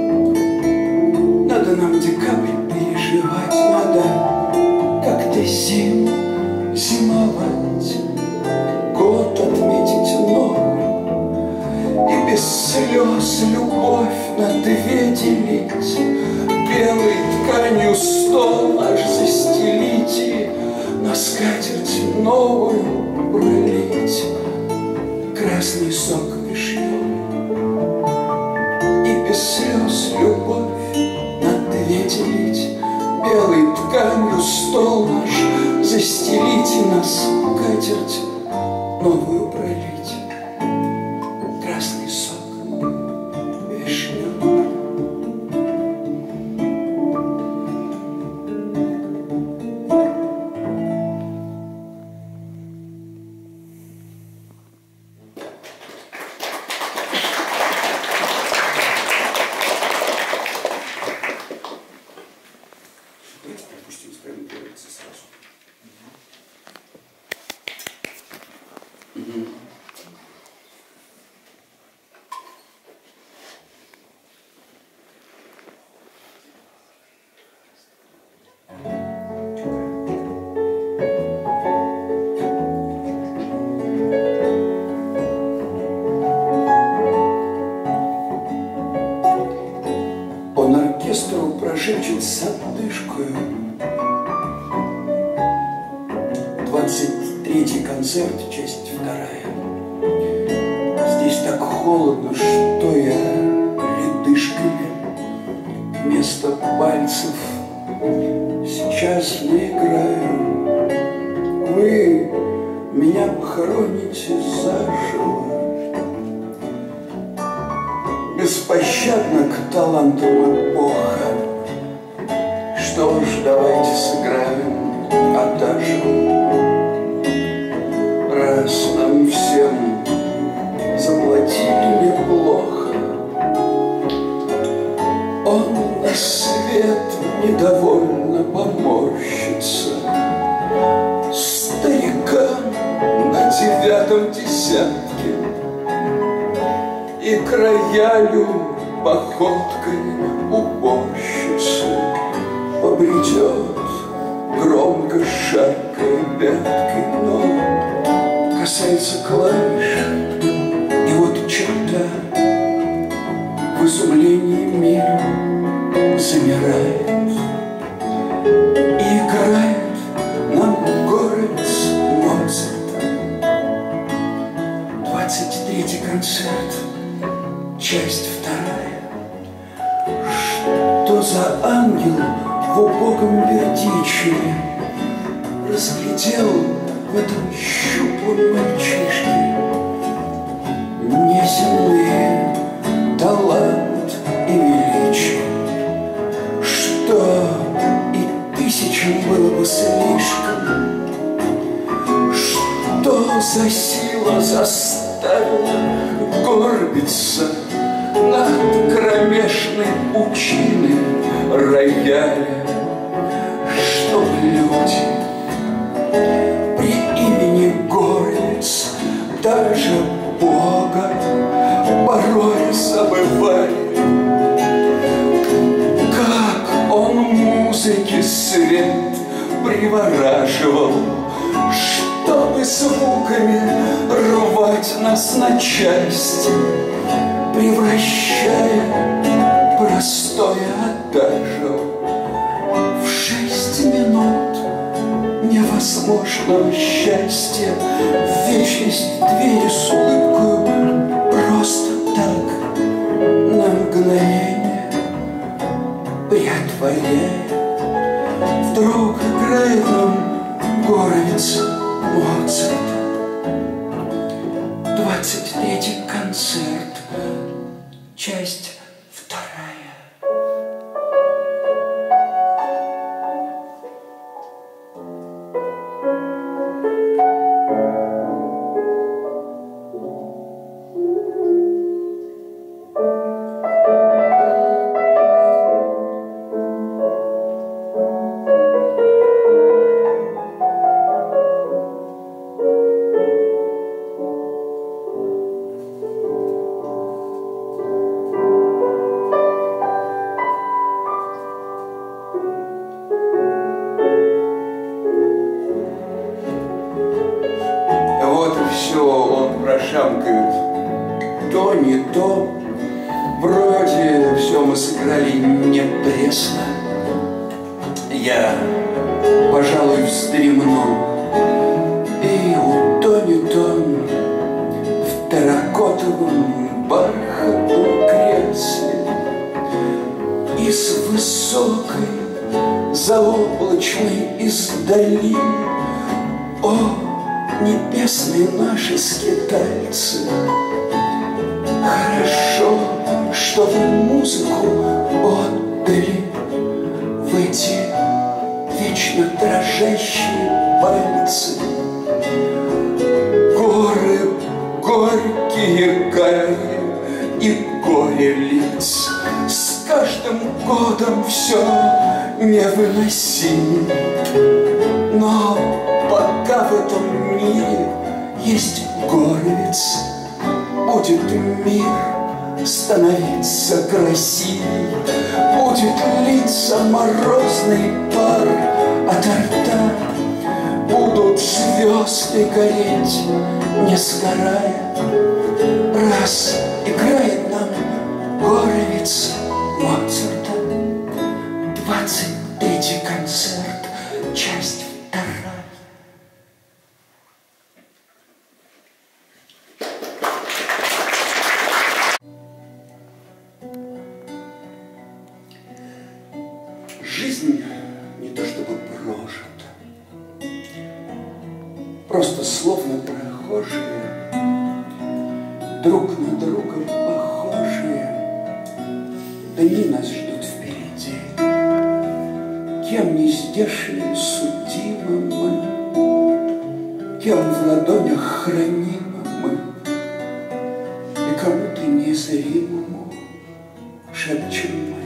надо нам декабрь переживать, надо как-то зиму зимовать, год отметить новый и без слез любовь на две делить, белой тканью стол наш застелить и на скатерть новую пролить красный сок вишневый. И без слез любовь на две делить, белой тканью стол наш застелить и на скатерть новую пролить красный сок вишневый. Давайте пропустим экспериментироваться сразу. Угу. Он оркестру прожечет с отдышкою. Двадцать третий концерт, часть вторая. Здесь так холодно, что я ледышками вместо пальцев сейчас наиграю. Вы меня похороните заживо, беспощадно к талантам эпоха. Что ж, давайте сыграем адажио. Раз нам всем заплатили неплохо, он на свет недовольно поморщится. Старикан на девятом десятке и к роялю походкой уборщицы побредет, громко шаркая пяткой, но касается клавиш, и вот черта в изумлении мира замирает и играет нам горец Моцарта. Двадцать третий концерт, часть вторая. Что за ангел в убогом бердичеве разглядел в этом щуплом мальчишке неземные талант и величие, что и тысячам было бы слишком, что за сила заставила горбиться над кромешной пучиной рояля, чтоб люди при имени горец даже Бога порой забывали. Как он музыки свет привораживал, чтобы звуками рвать нас на части, превращая простое невозможного счастья, в вечность двери с улыбкою, просто так, на мгновение приотворяя. Вдруг играет нам Горовиц Моцарт. Двадцать третий концерт, часть вторая. Шамкают то не то, вроде все мы сыграли не пресно. Я, пожалуй, вздремну и утонет он в терракотовом бархатном кресле. И с высокой заоблачной издали, о, небесные наши скитальцы, хорошо, что вы музыку отдали в эти вечно дрожащие пальцы. Горы горькие, карие и горе лиц, с каждым годом все невыносимее. Но пока в этом мире есть Горовиц, будет мир становиться красивей, будет литься морозный пар от рта, будут звезды гореть, не сгорая. Раз играет нам Горовиц Моцарта, двадцать третий концерт, часть вторая. Жизнь не то чтобы прожита, просто словно прохожие, друг на друга похожие, дни нас ждут впереди. Кем не здешним судимы мы, кем в ладонях хранимы мы, и кому-то незримому шепчем мы: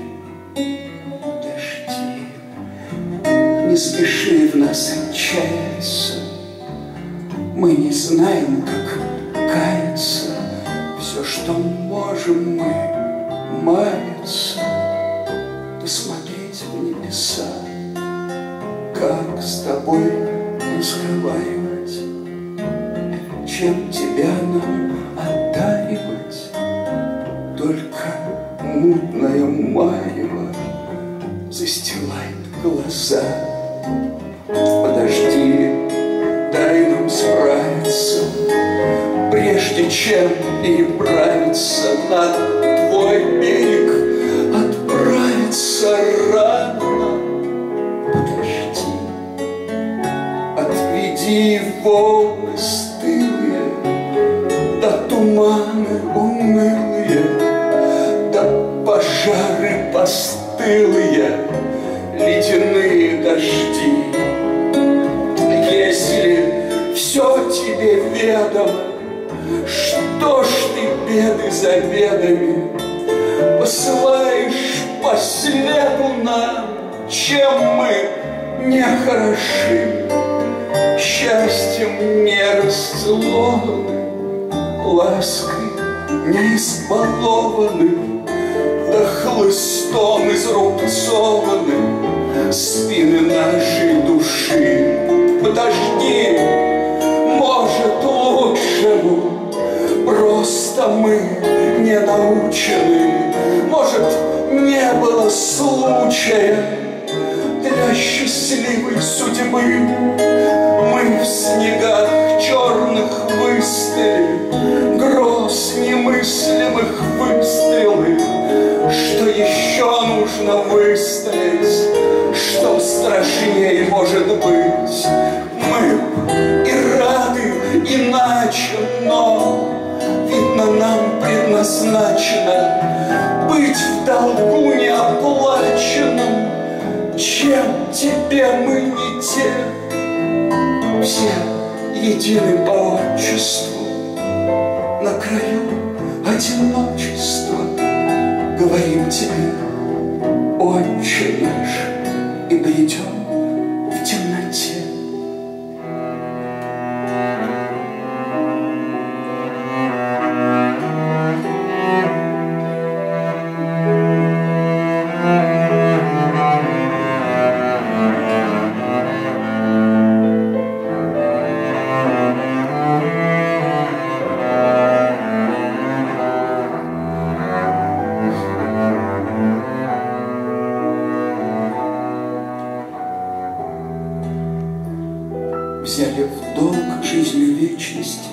не спеши в нас отчаяться, мы не знаем, как каяться. Все, что можем мы, маяться, да смотреть в небеса, как с тобой разговаривать, чем тебя нам одаривать. Только мутное марево застилает глаза. Подожди, дай нам справиться, прежде чем переправиться на твой берег, отправиться рано. Подожди, отведи волны стылые, да туманы унылые, да пожары постылые, ледяные дожди. Если все тебе ведомо, что ж ты беды за бедами посылаешь по следу нам, чем мы не хороши, счастьем не расцелованы, лаской не избалованы, да хлыстом изрубцованы спины нашей души. Подожди, может, лучшему просто мы не научены, может, не было случая для счастливой судьбы. Мы нужно выстоять, что страшнее может быть. Мы и рады иначе, но видно, нам предназначено быть в долгу неоплаченном. Чем тебе мы не те, все едины по отчеству, на краю одиночества говорим тебе, Отче наш, и бредем в темноте. Взяли в долг жизнью вечности.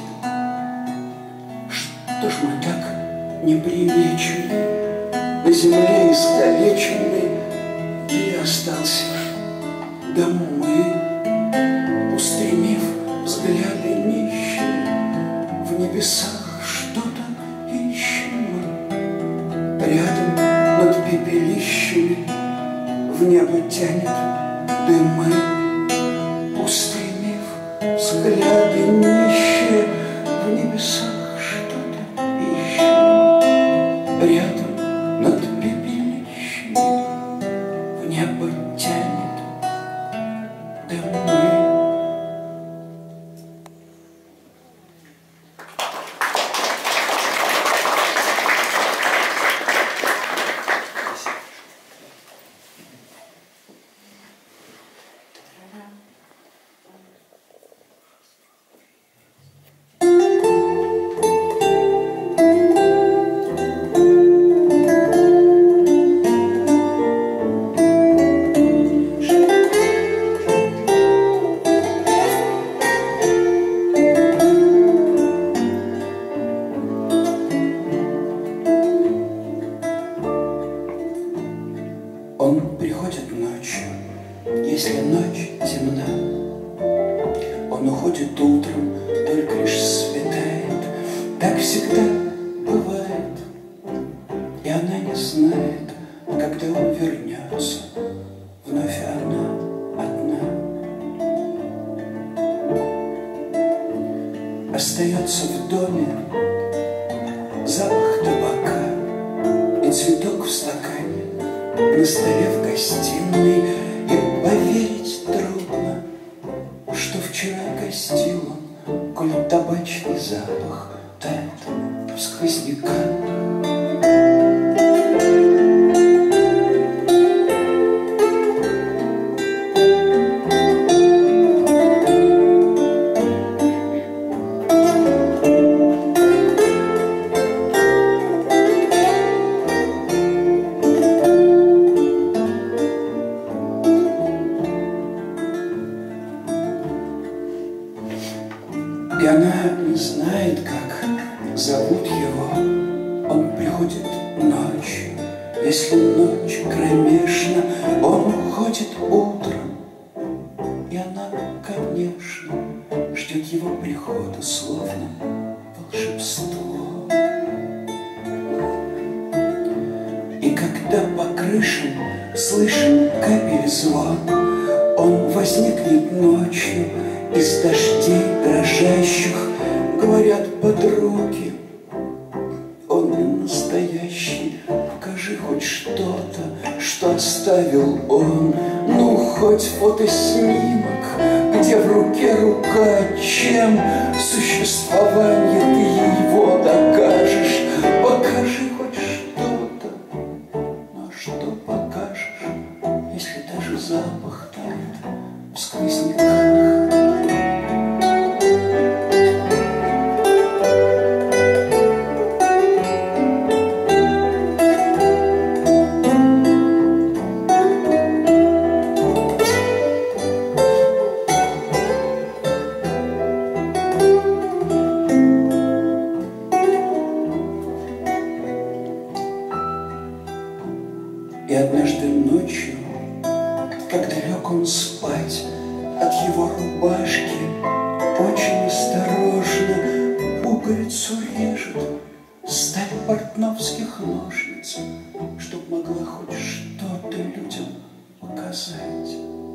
Что ж мы так непривечны? На земле искалеченной ты остался. Дому мы, устремив взгляды нищие, в небесах что-то ищем. Рядом над пепелищами в небо тянет дымы. Взгляды нищие, в небесах что-то ищем. Рядом над пепелищем в небо тянет дымы. Он приходит ночью, если ночь темна. Он уходит утром, только лишь светает. Так всегда бывает, и она не знает, когда он вернется. Вновь она одна. Остается в доме запах табака и цветок в стакане на столе в гостиной. И поверить трудно, что вчера гостил он, коль табачный запах тает в сквозняках. И она не знает, как зовут его. Он приходит ночью, если ночь кромешна. Он уходит утром, и она, конечно, ждет его прихода, словно волшебство. И когда по крышам слышен капель звон, он возникнет ночью из дождей дрожащих. Говорят подруги, он не настоящий. Покажи хоть что-то, что оставил он. Ну, хоть фотоснимок, где в руке рука. Чем существование ты его докажешь? Покажи хоть что-то. Но что покажешь, если даже запах тает в сквозняках? И однажды ночью, когда лег он спать, от его рубашки очень осторожно пуговицу режет сталь портновских ножниц, чтоб могла хоть что-то людям показать.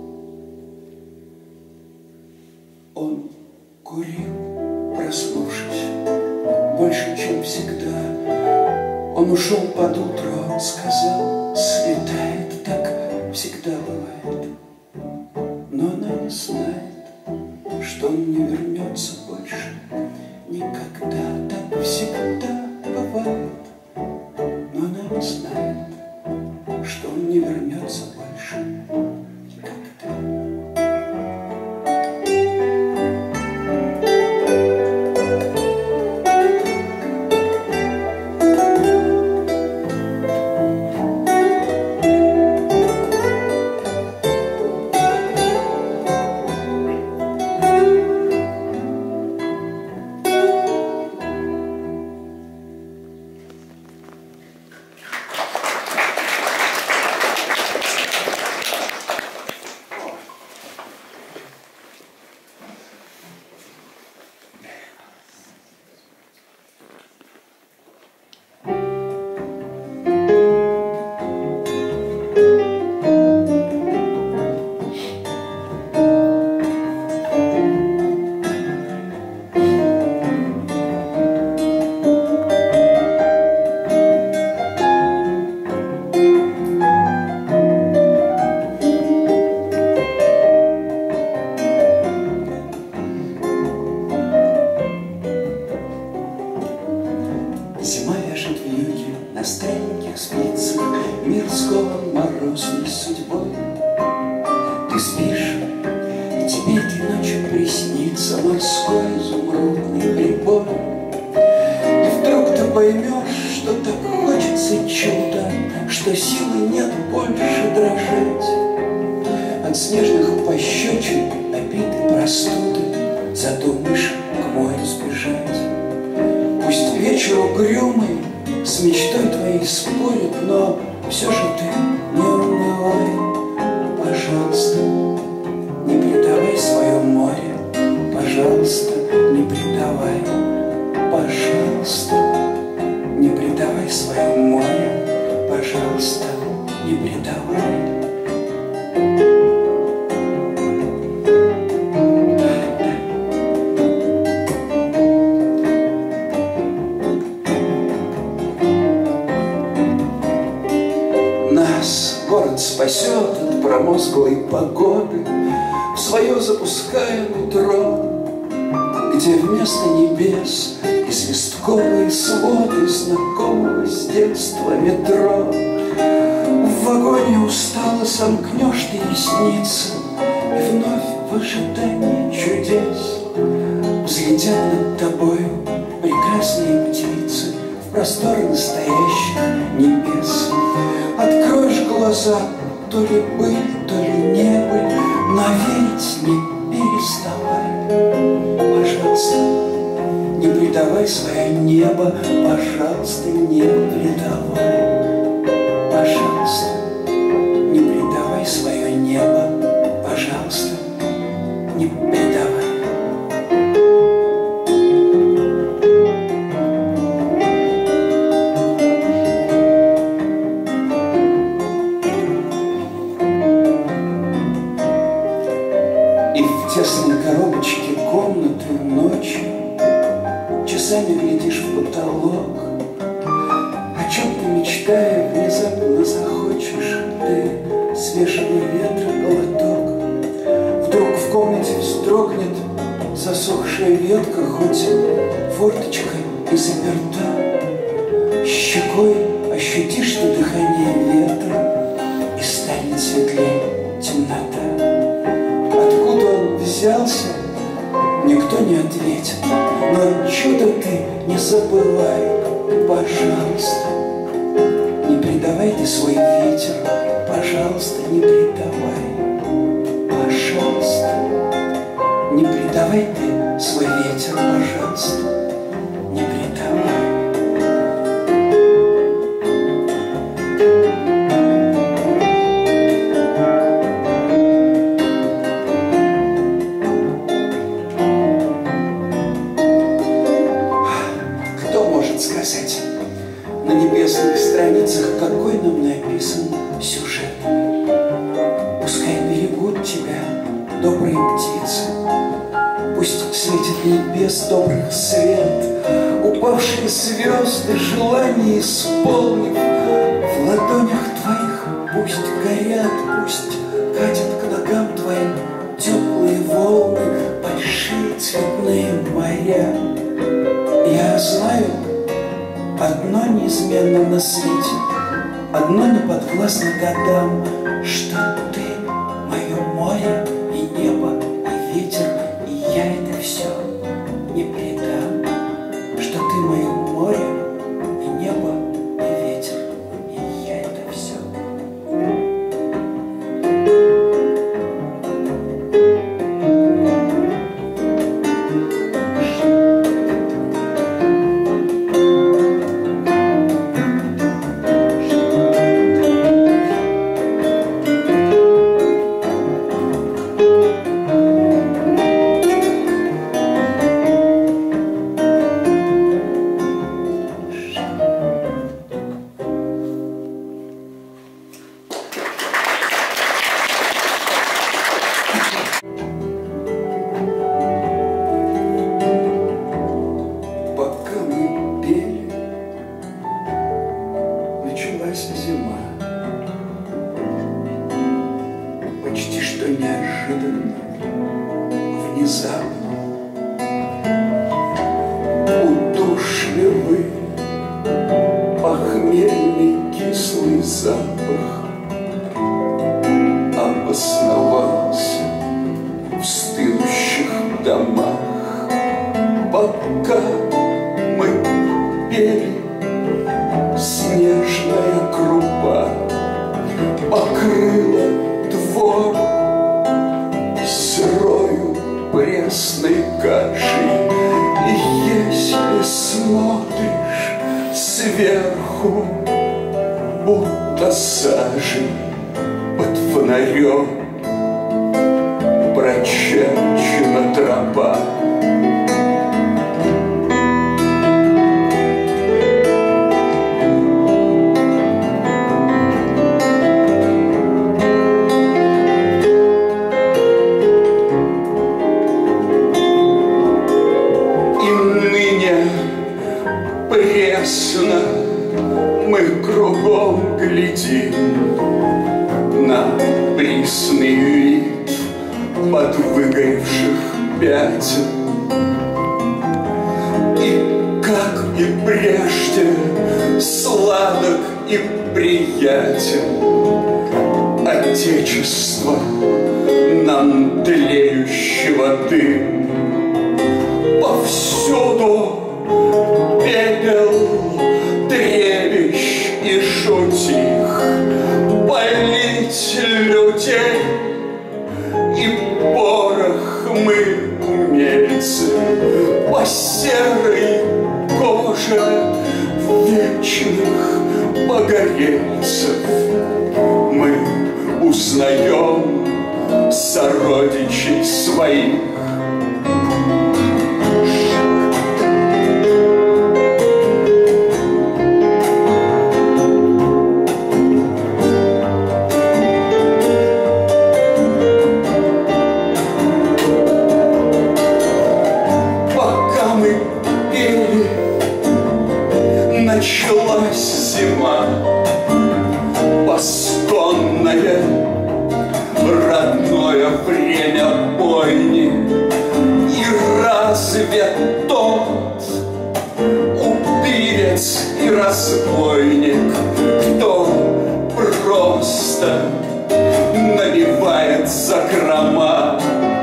Он курил, проснувшись, больше, чем всегда. Он ушел под утро, он сказал, светает, так всегда бывает. Но она не знает, что он не вернется больше никогда, так всегда бывает. Но она не знает, что он не вернется больше никогда. Спасет от промозглой погоды, в свое запуская нутро, где вместо небес известковые своды знакомого с детства метро. В вагоне устало сомкнешь ты ресницы, и вновь в ожидании чудес взлетят над тобою прекрасные птицы в простор настоящих небес. Откроешь глаза, то ли быть, то ли не быть, но верить не переставай. Пожалуйста, не предавай свое небо, пожалуйста, не предавай. Пожалуйста, не предавай свое небо, пожалуйста, не предавай. Тесной коробочке комнаты ночью часами глядишь в потолок. О чем ты, мечтая, внезапно захочешь ты свежего ветра глоток. Вдруг в комнате вздрогнет засохшая ветка, хоть форточка и заперта. Щекой ощутишь ты дыхание ветра, и станет светлее темнота. Взялся, никто не ответит, но чудо ты не забывай, пожалуйста, не предавай ты свой ветер, пожалуйста, не предавай, пожалуйста, не предавай ты свой ветер, пожалуйста, не предавай. небес добрых свет, упавшие звезды, желания исполнив, в ладонях твоих пусть горят, пусть катят к ногам твоим теплые волны, большие цветные моря. Я знаю, одно неизменно на свете, одно не подвластно годам, что ты мое море и небо, и ветер, и я это все не предам. Что ты мое море и небо, и ветер, и я это все. Зима. Почти что неожиданно, внезапно, удушливый, похмельный, кислый запах обосновался в стынущих домах. Пока мы пели, снежная крупа покрыла двор сырою пресной кашей. И если смотришь сверху, будто сажей под фонарем прочерчена тропа. Пресно мы кругом глядим на пресный вид под выгоревших пятен. И как и прежде сладок и приятен Отечество нам тлеющего дым. Повсюду пепел, дребещ и шутих, полить людей и порох мы умельцы по серой коже вечных погорельцев. Мы узнаем сородичей своих. Началась зима, пасконное, родное время бойни. И разве тот убивец и разбойник, кто просто набивает закрома,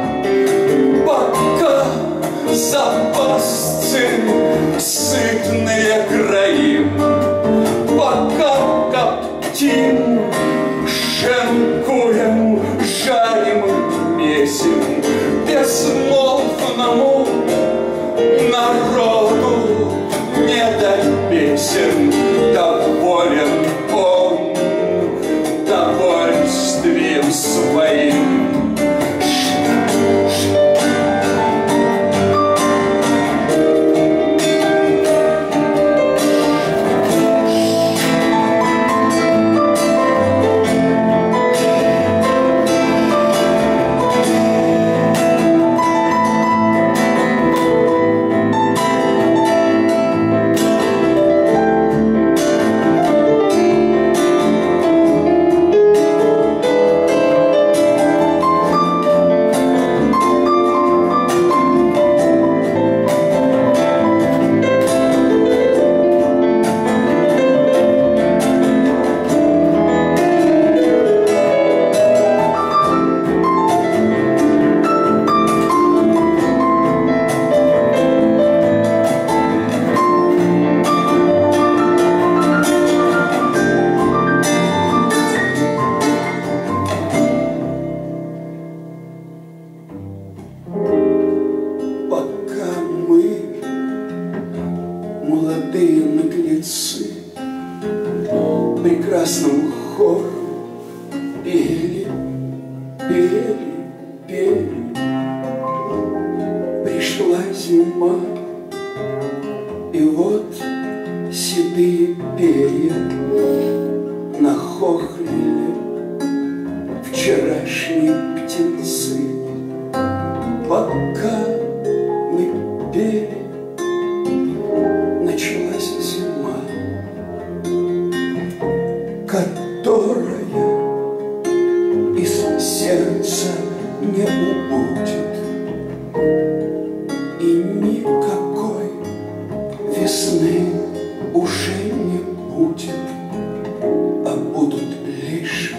пока запасцы сытные краим, пока коптим, шинкуем, жарим, месим безмолвному народу не до песен. Доволен он довольствием своим. давишние птенцы, пока мы пели, началась зима, которая из сердца не убудет, и никакой весны уже не будет, а будут лишь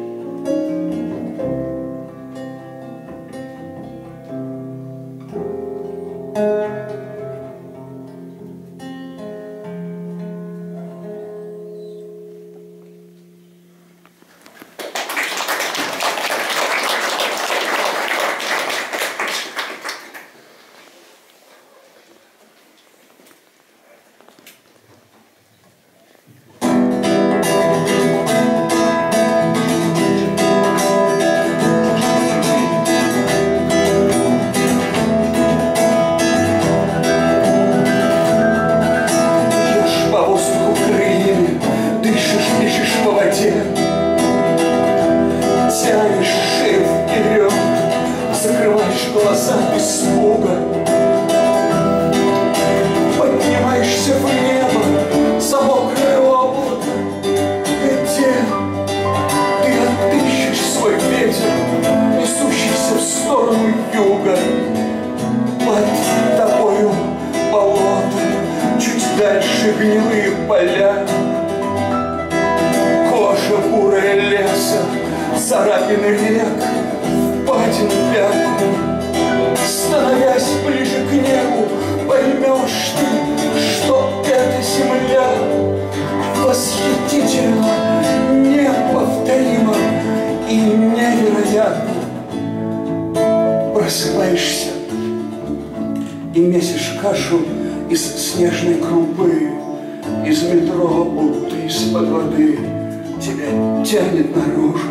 просыпаешься и месишь кашу из снежной крупы, из метро, будто из-под воды тебя тянет наружу.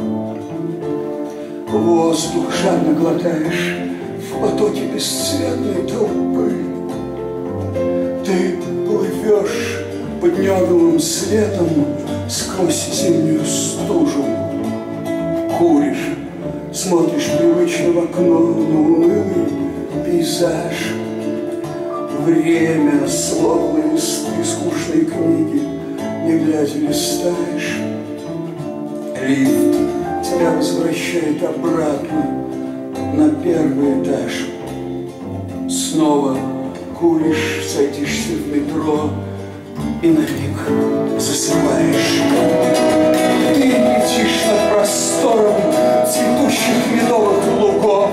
Воздух жадно глотаешь в потоке бесцветной толпы. Ты плывешь под неоновым светом сквозь зимнюю стужу. Куришь, смотришь привычно в окно на унылый пейзаж. Время, словно листы скучной книги, не глядя листаешь. Лифт тебя возвращает обратно на первый этаж. Снова куришь, садишься в метро и на миг засыпаешь. Ты летишь над простором цветущих медовых лугов,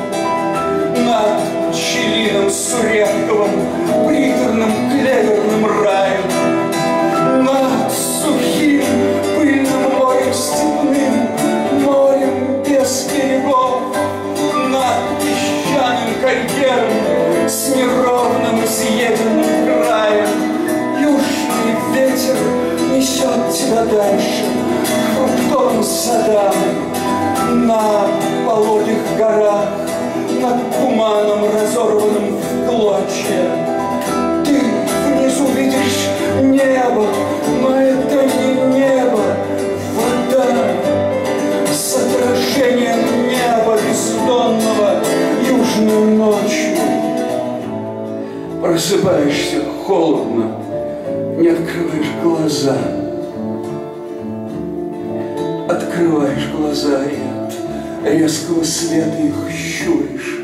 над пчелиным суренковым приторным клеверным раем, над сухим пыльным морем степным, морем без берегов, над песчаным карьером с неровным изъеденным краем. Южный ветер несет тебя дальше к фруктовым садам, на пологих горах, над туманом, разорванным в клочья. Ты внизу видишь небо, но это не небо, вода с отражением неба бездонного южной ночью. Просыпаешься холодно, не открываешь глаза. Открываешь глаза и от резкого света их щуришь.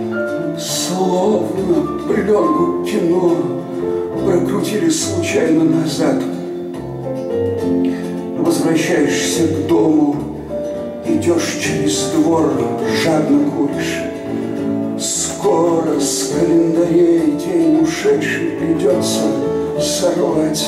Словно пленку кино прокрутили случайно назад. Возвращаешься к дому, идешь через двор, жадно куришь. Скоро с календарей день ушедший придется сорвать.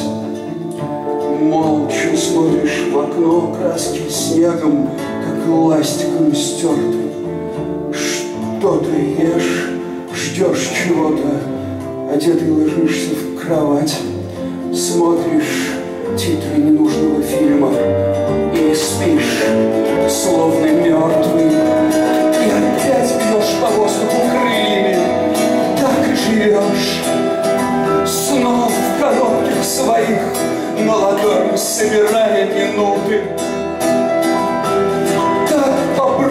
Молча смотришь в окно, краски снегом, как ластиком стерты. Что ты ешь, ждешь чего-то, одетый ложишься в кровать, смотришь титры ненужного фильма и спишь, словно мертвый. И опять бьешь по воздуху крыльями, так и живешь. Снова в коробках своих на ладони собирая минуты. Так по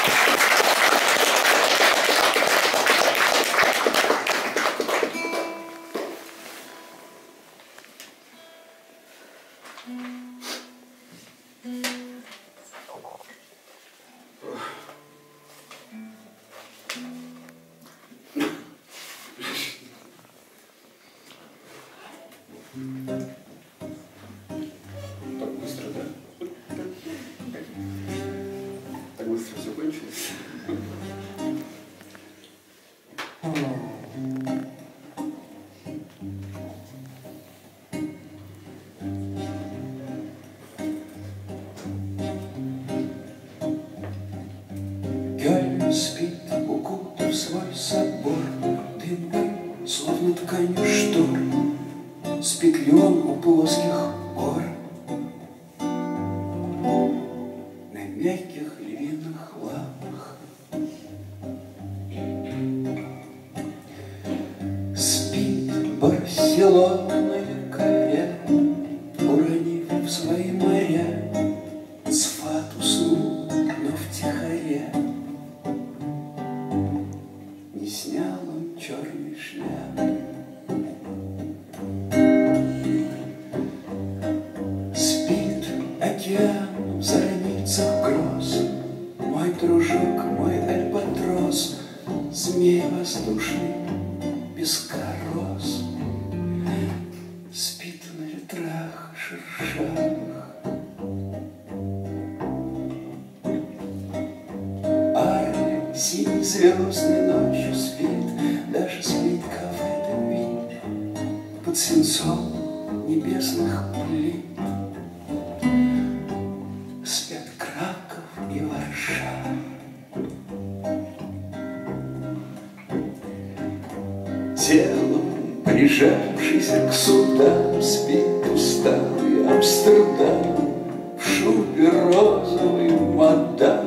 Спит, укутав свой собор дымкой, словно тканью штор. Спит ли он у плоских гор на мягких львиных лапах? Спит Барселона якоря, уронив в свои моря. Сфат уснул, но втихаря не снял он черный шляп. Спит океан в зорницах гроз, мой дружок, мой альбатрос, змей воздушный, пескорос. Спит на ветрах шершавых. Арли синей звездной ночью спит, даже спит кафе де вин под свинцом небесных плит. Спят Краков и Варшава. Телом, прижавшийся к судам, спит усталый Амстердам в шубе розовой мадам.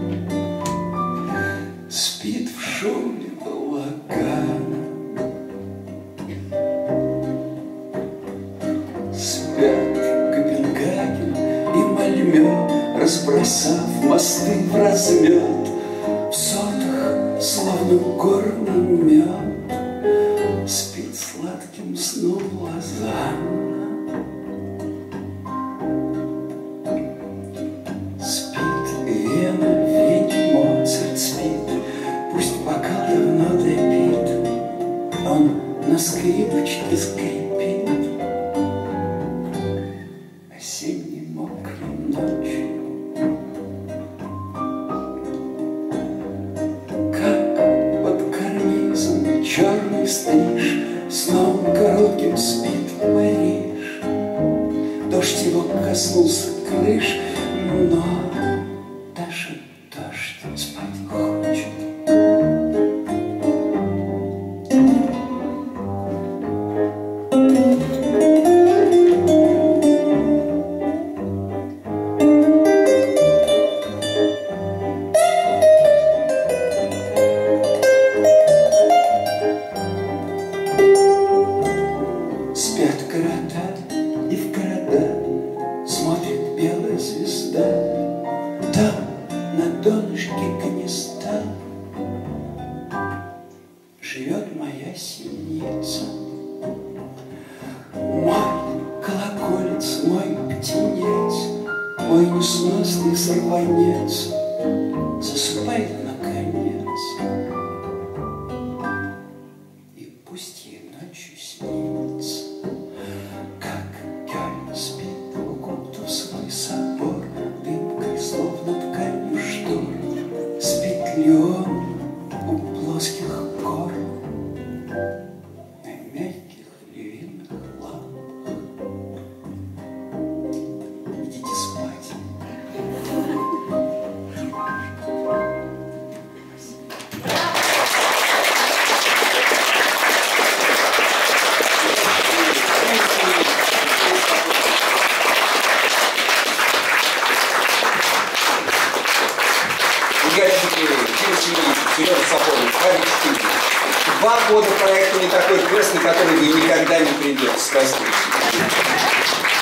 Спит в шубе балагана. Спят Копенгаген и Мальмё, разбросав мосты в размет, в сотах, словно горный мед. Спит сладким сном Лозанна. Спит Вена, Вене, Моцарт спит, пусть бокал давно допит, он на скрипочке скрипит осенней мокрой ночью. Как под карнизом черный стриж сном коротким спит Париж. Дождь его коснулся крыш, но даже дождь спать хочет. Спят города, и в города смотрит белая звезда. Там, на донышке гнезда, живет моя синица. Мой колоколец, мой птенец, мой несносный сорванец засыпает наконец. И пусть ей ночью снится, как Кёльн спит, укутав свой собор дымкой, словно тканью штор. Спит ли он у плоских гор на мягких львиных лапах? Идите спать. Сережа Сапожник, два года проекта «Не такой квест», на который вы никогда не придете. Спасибо.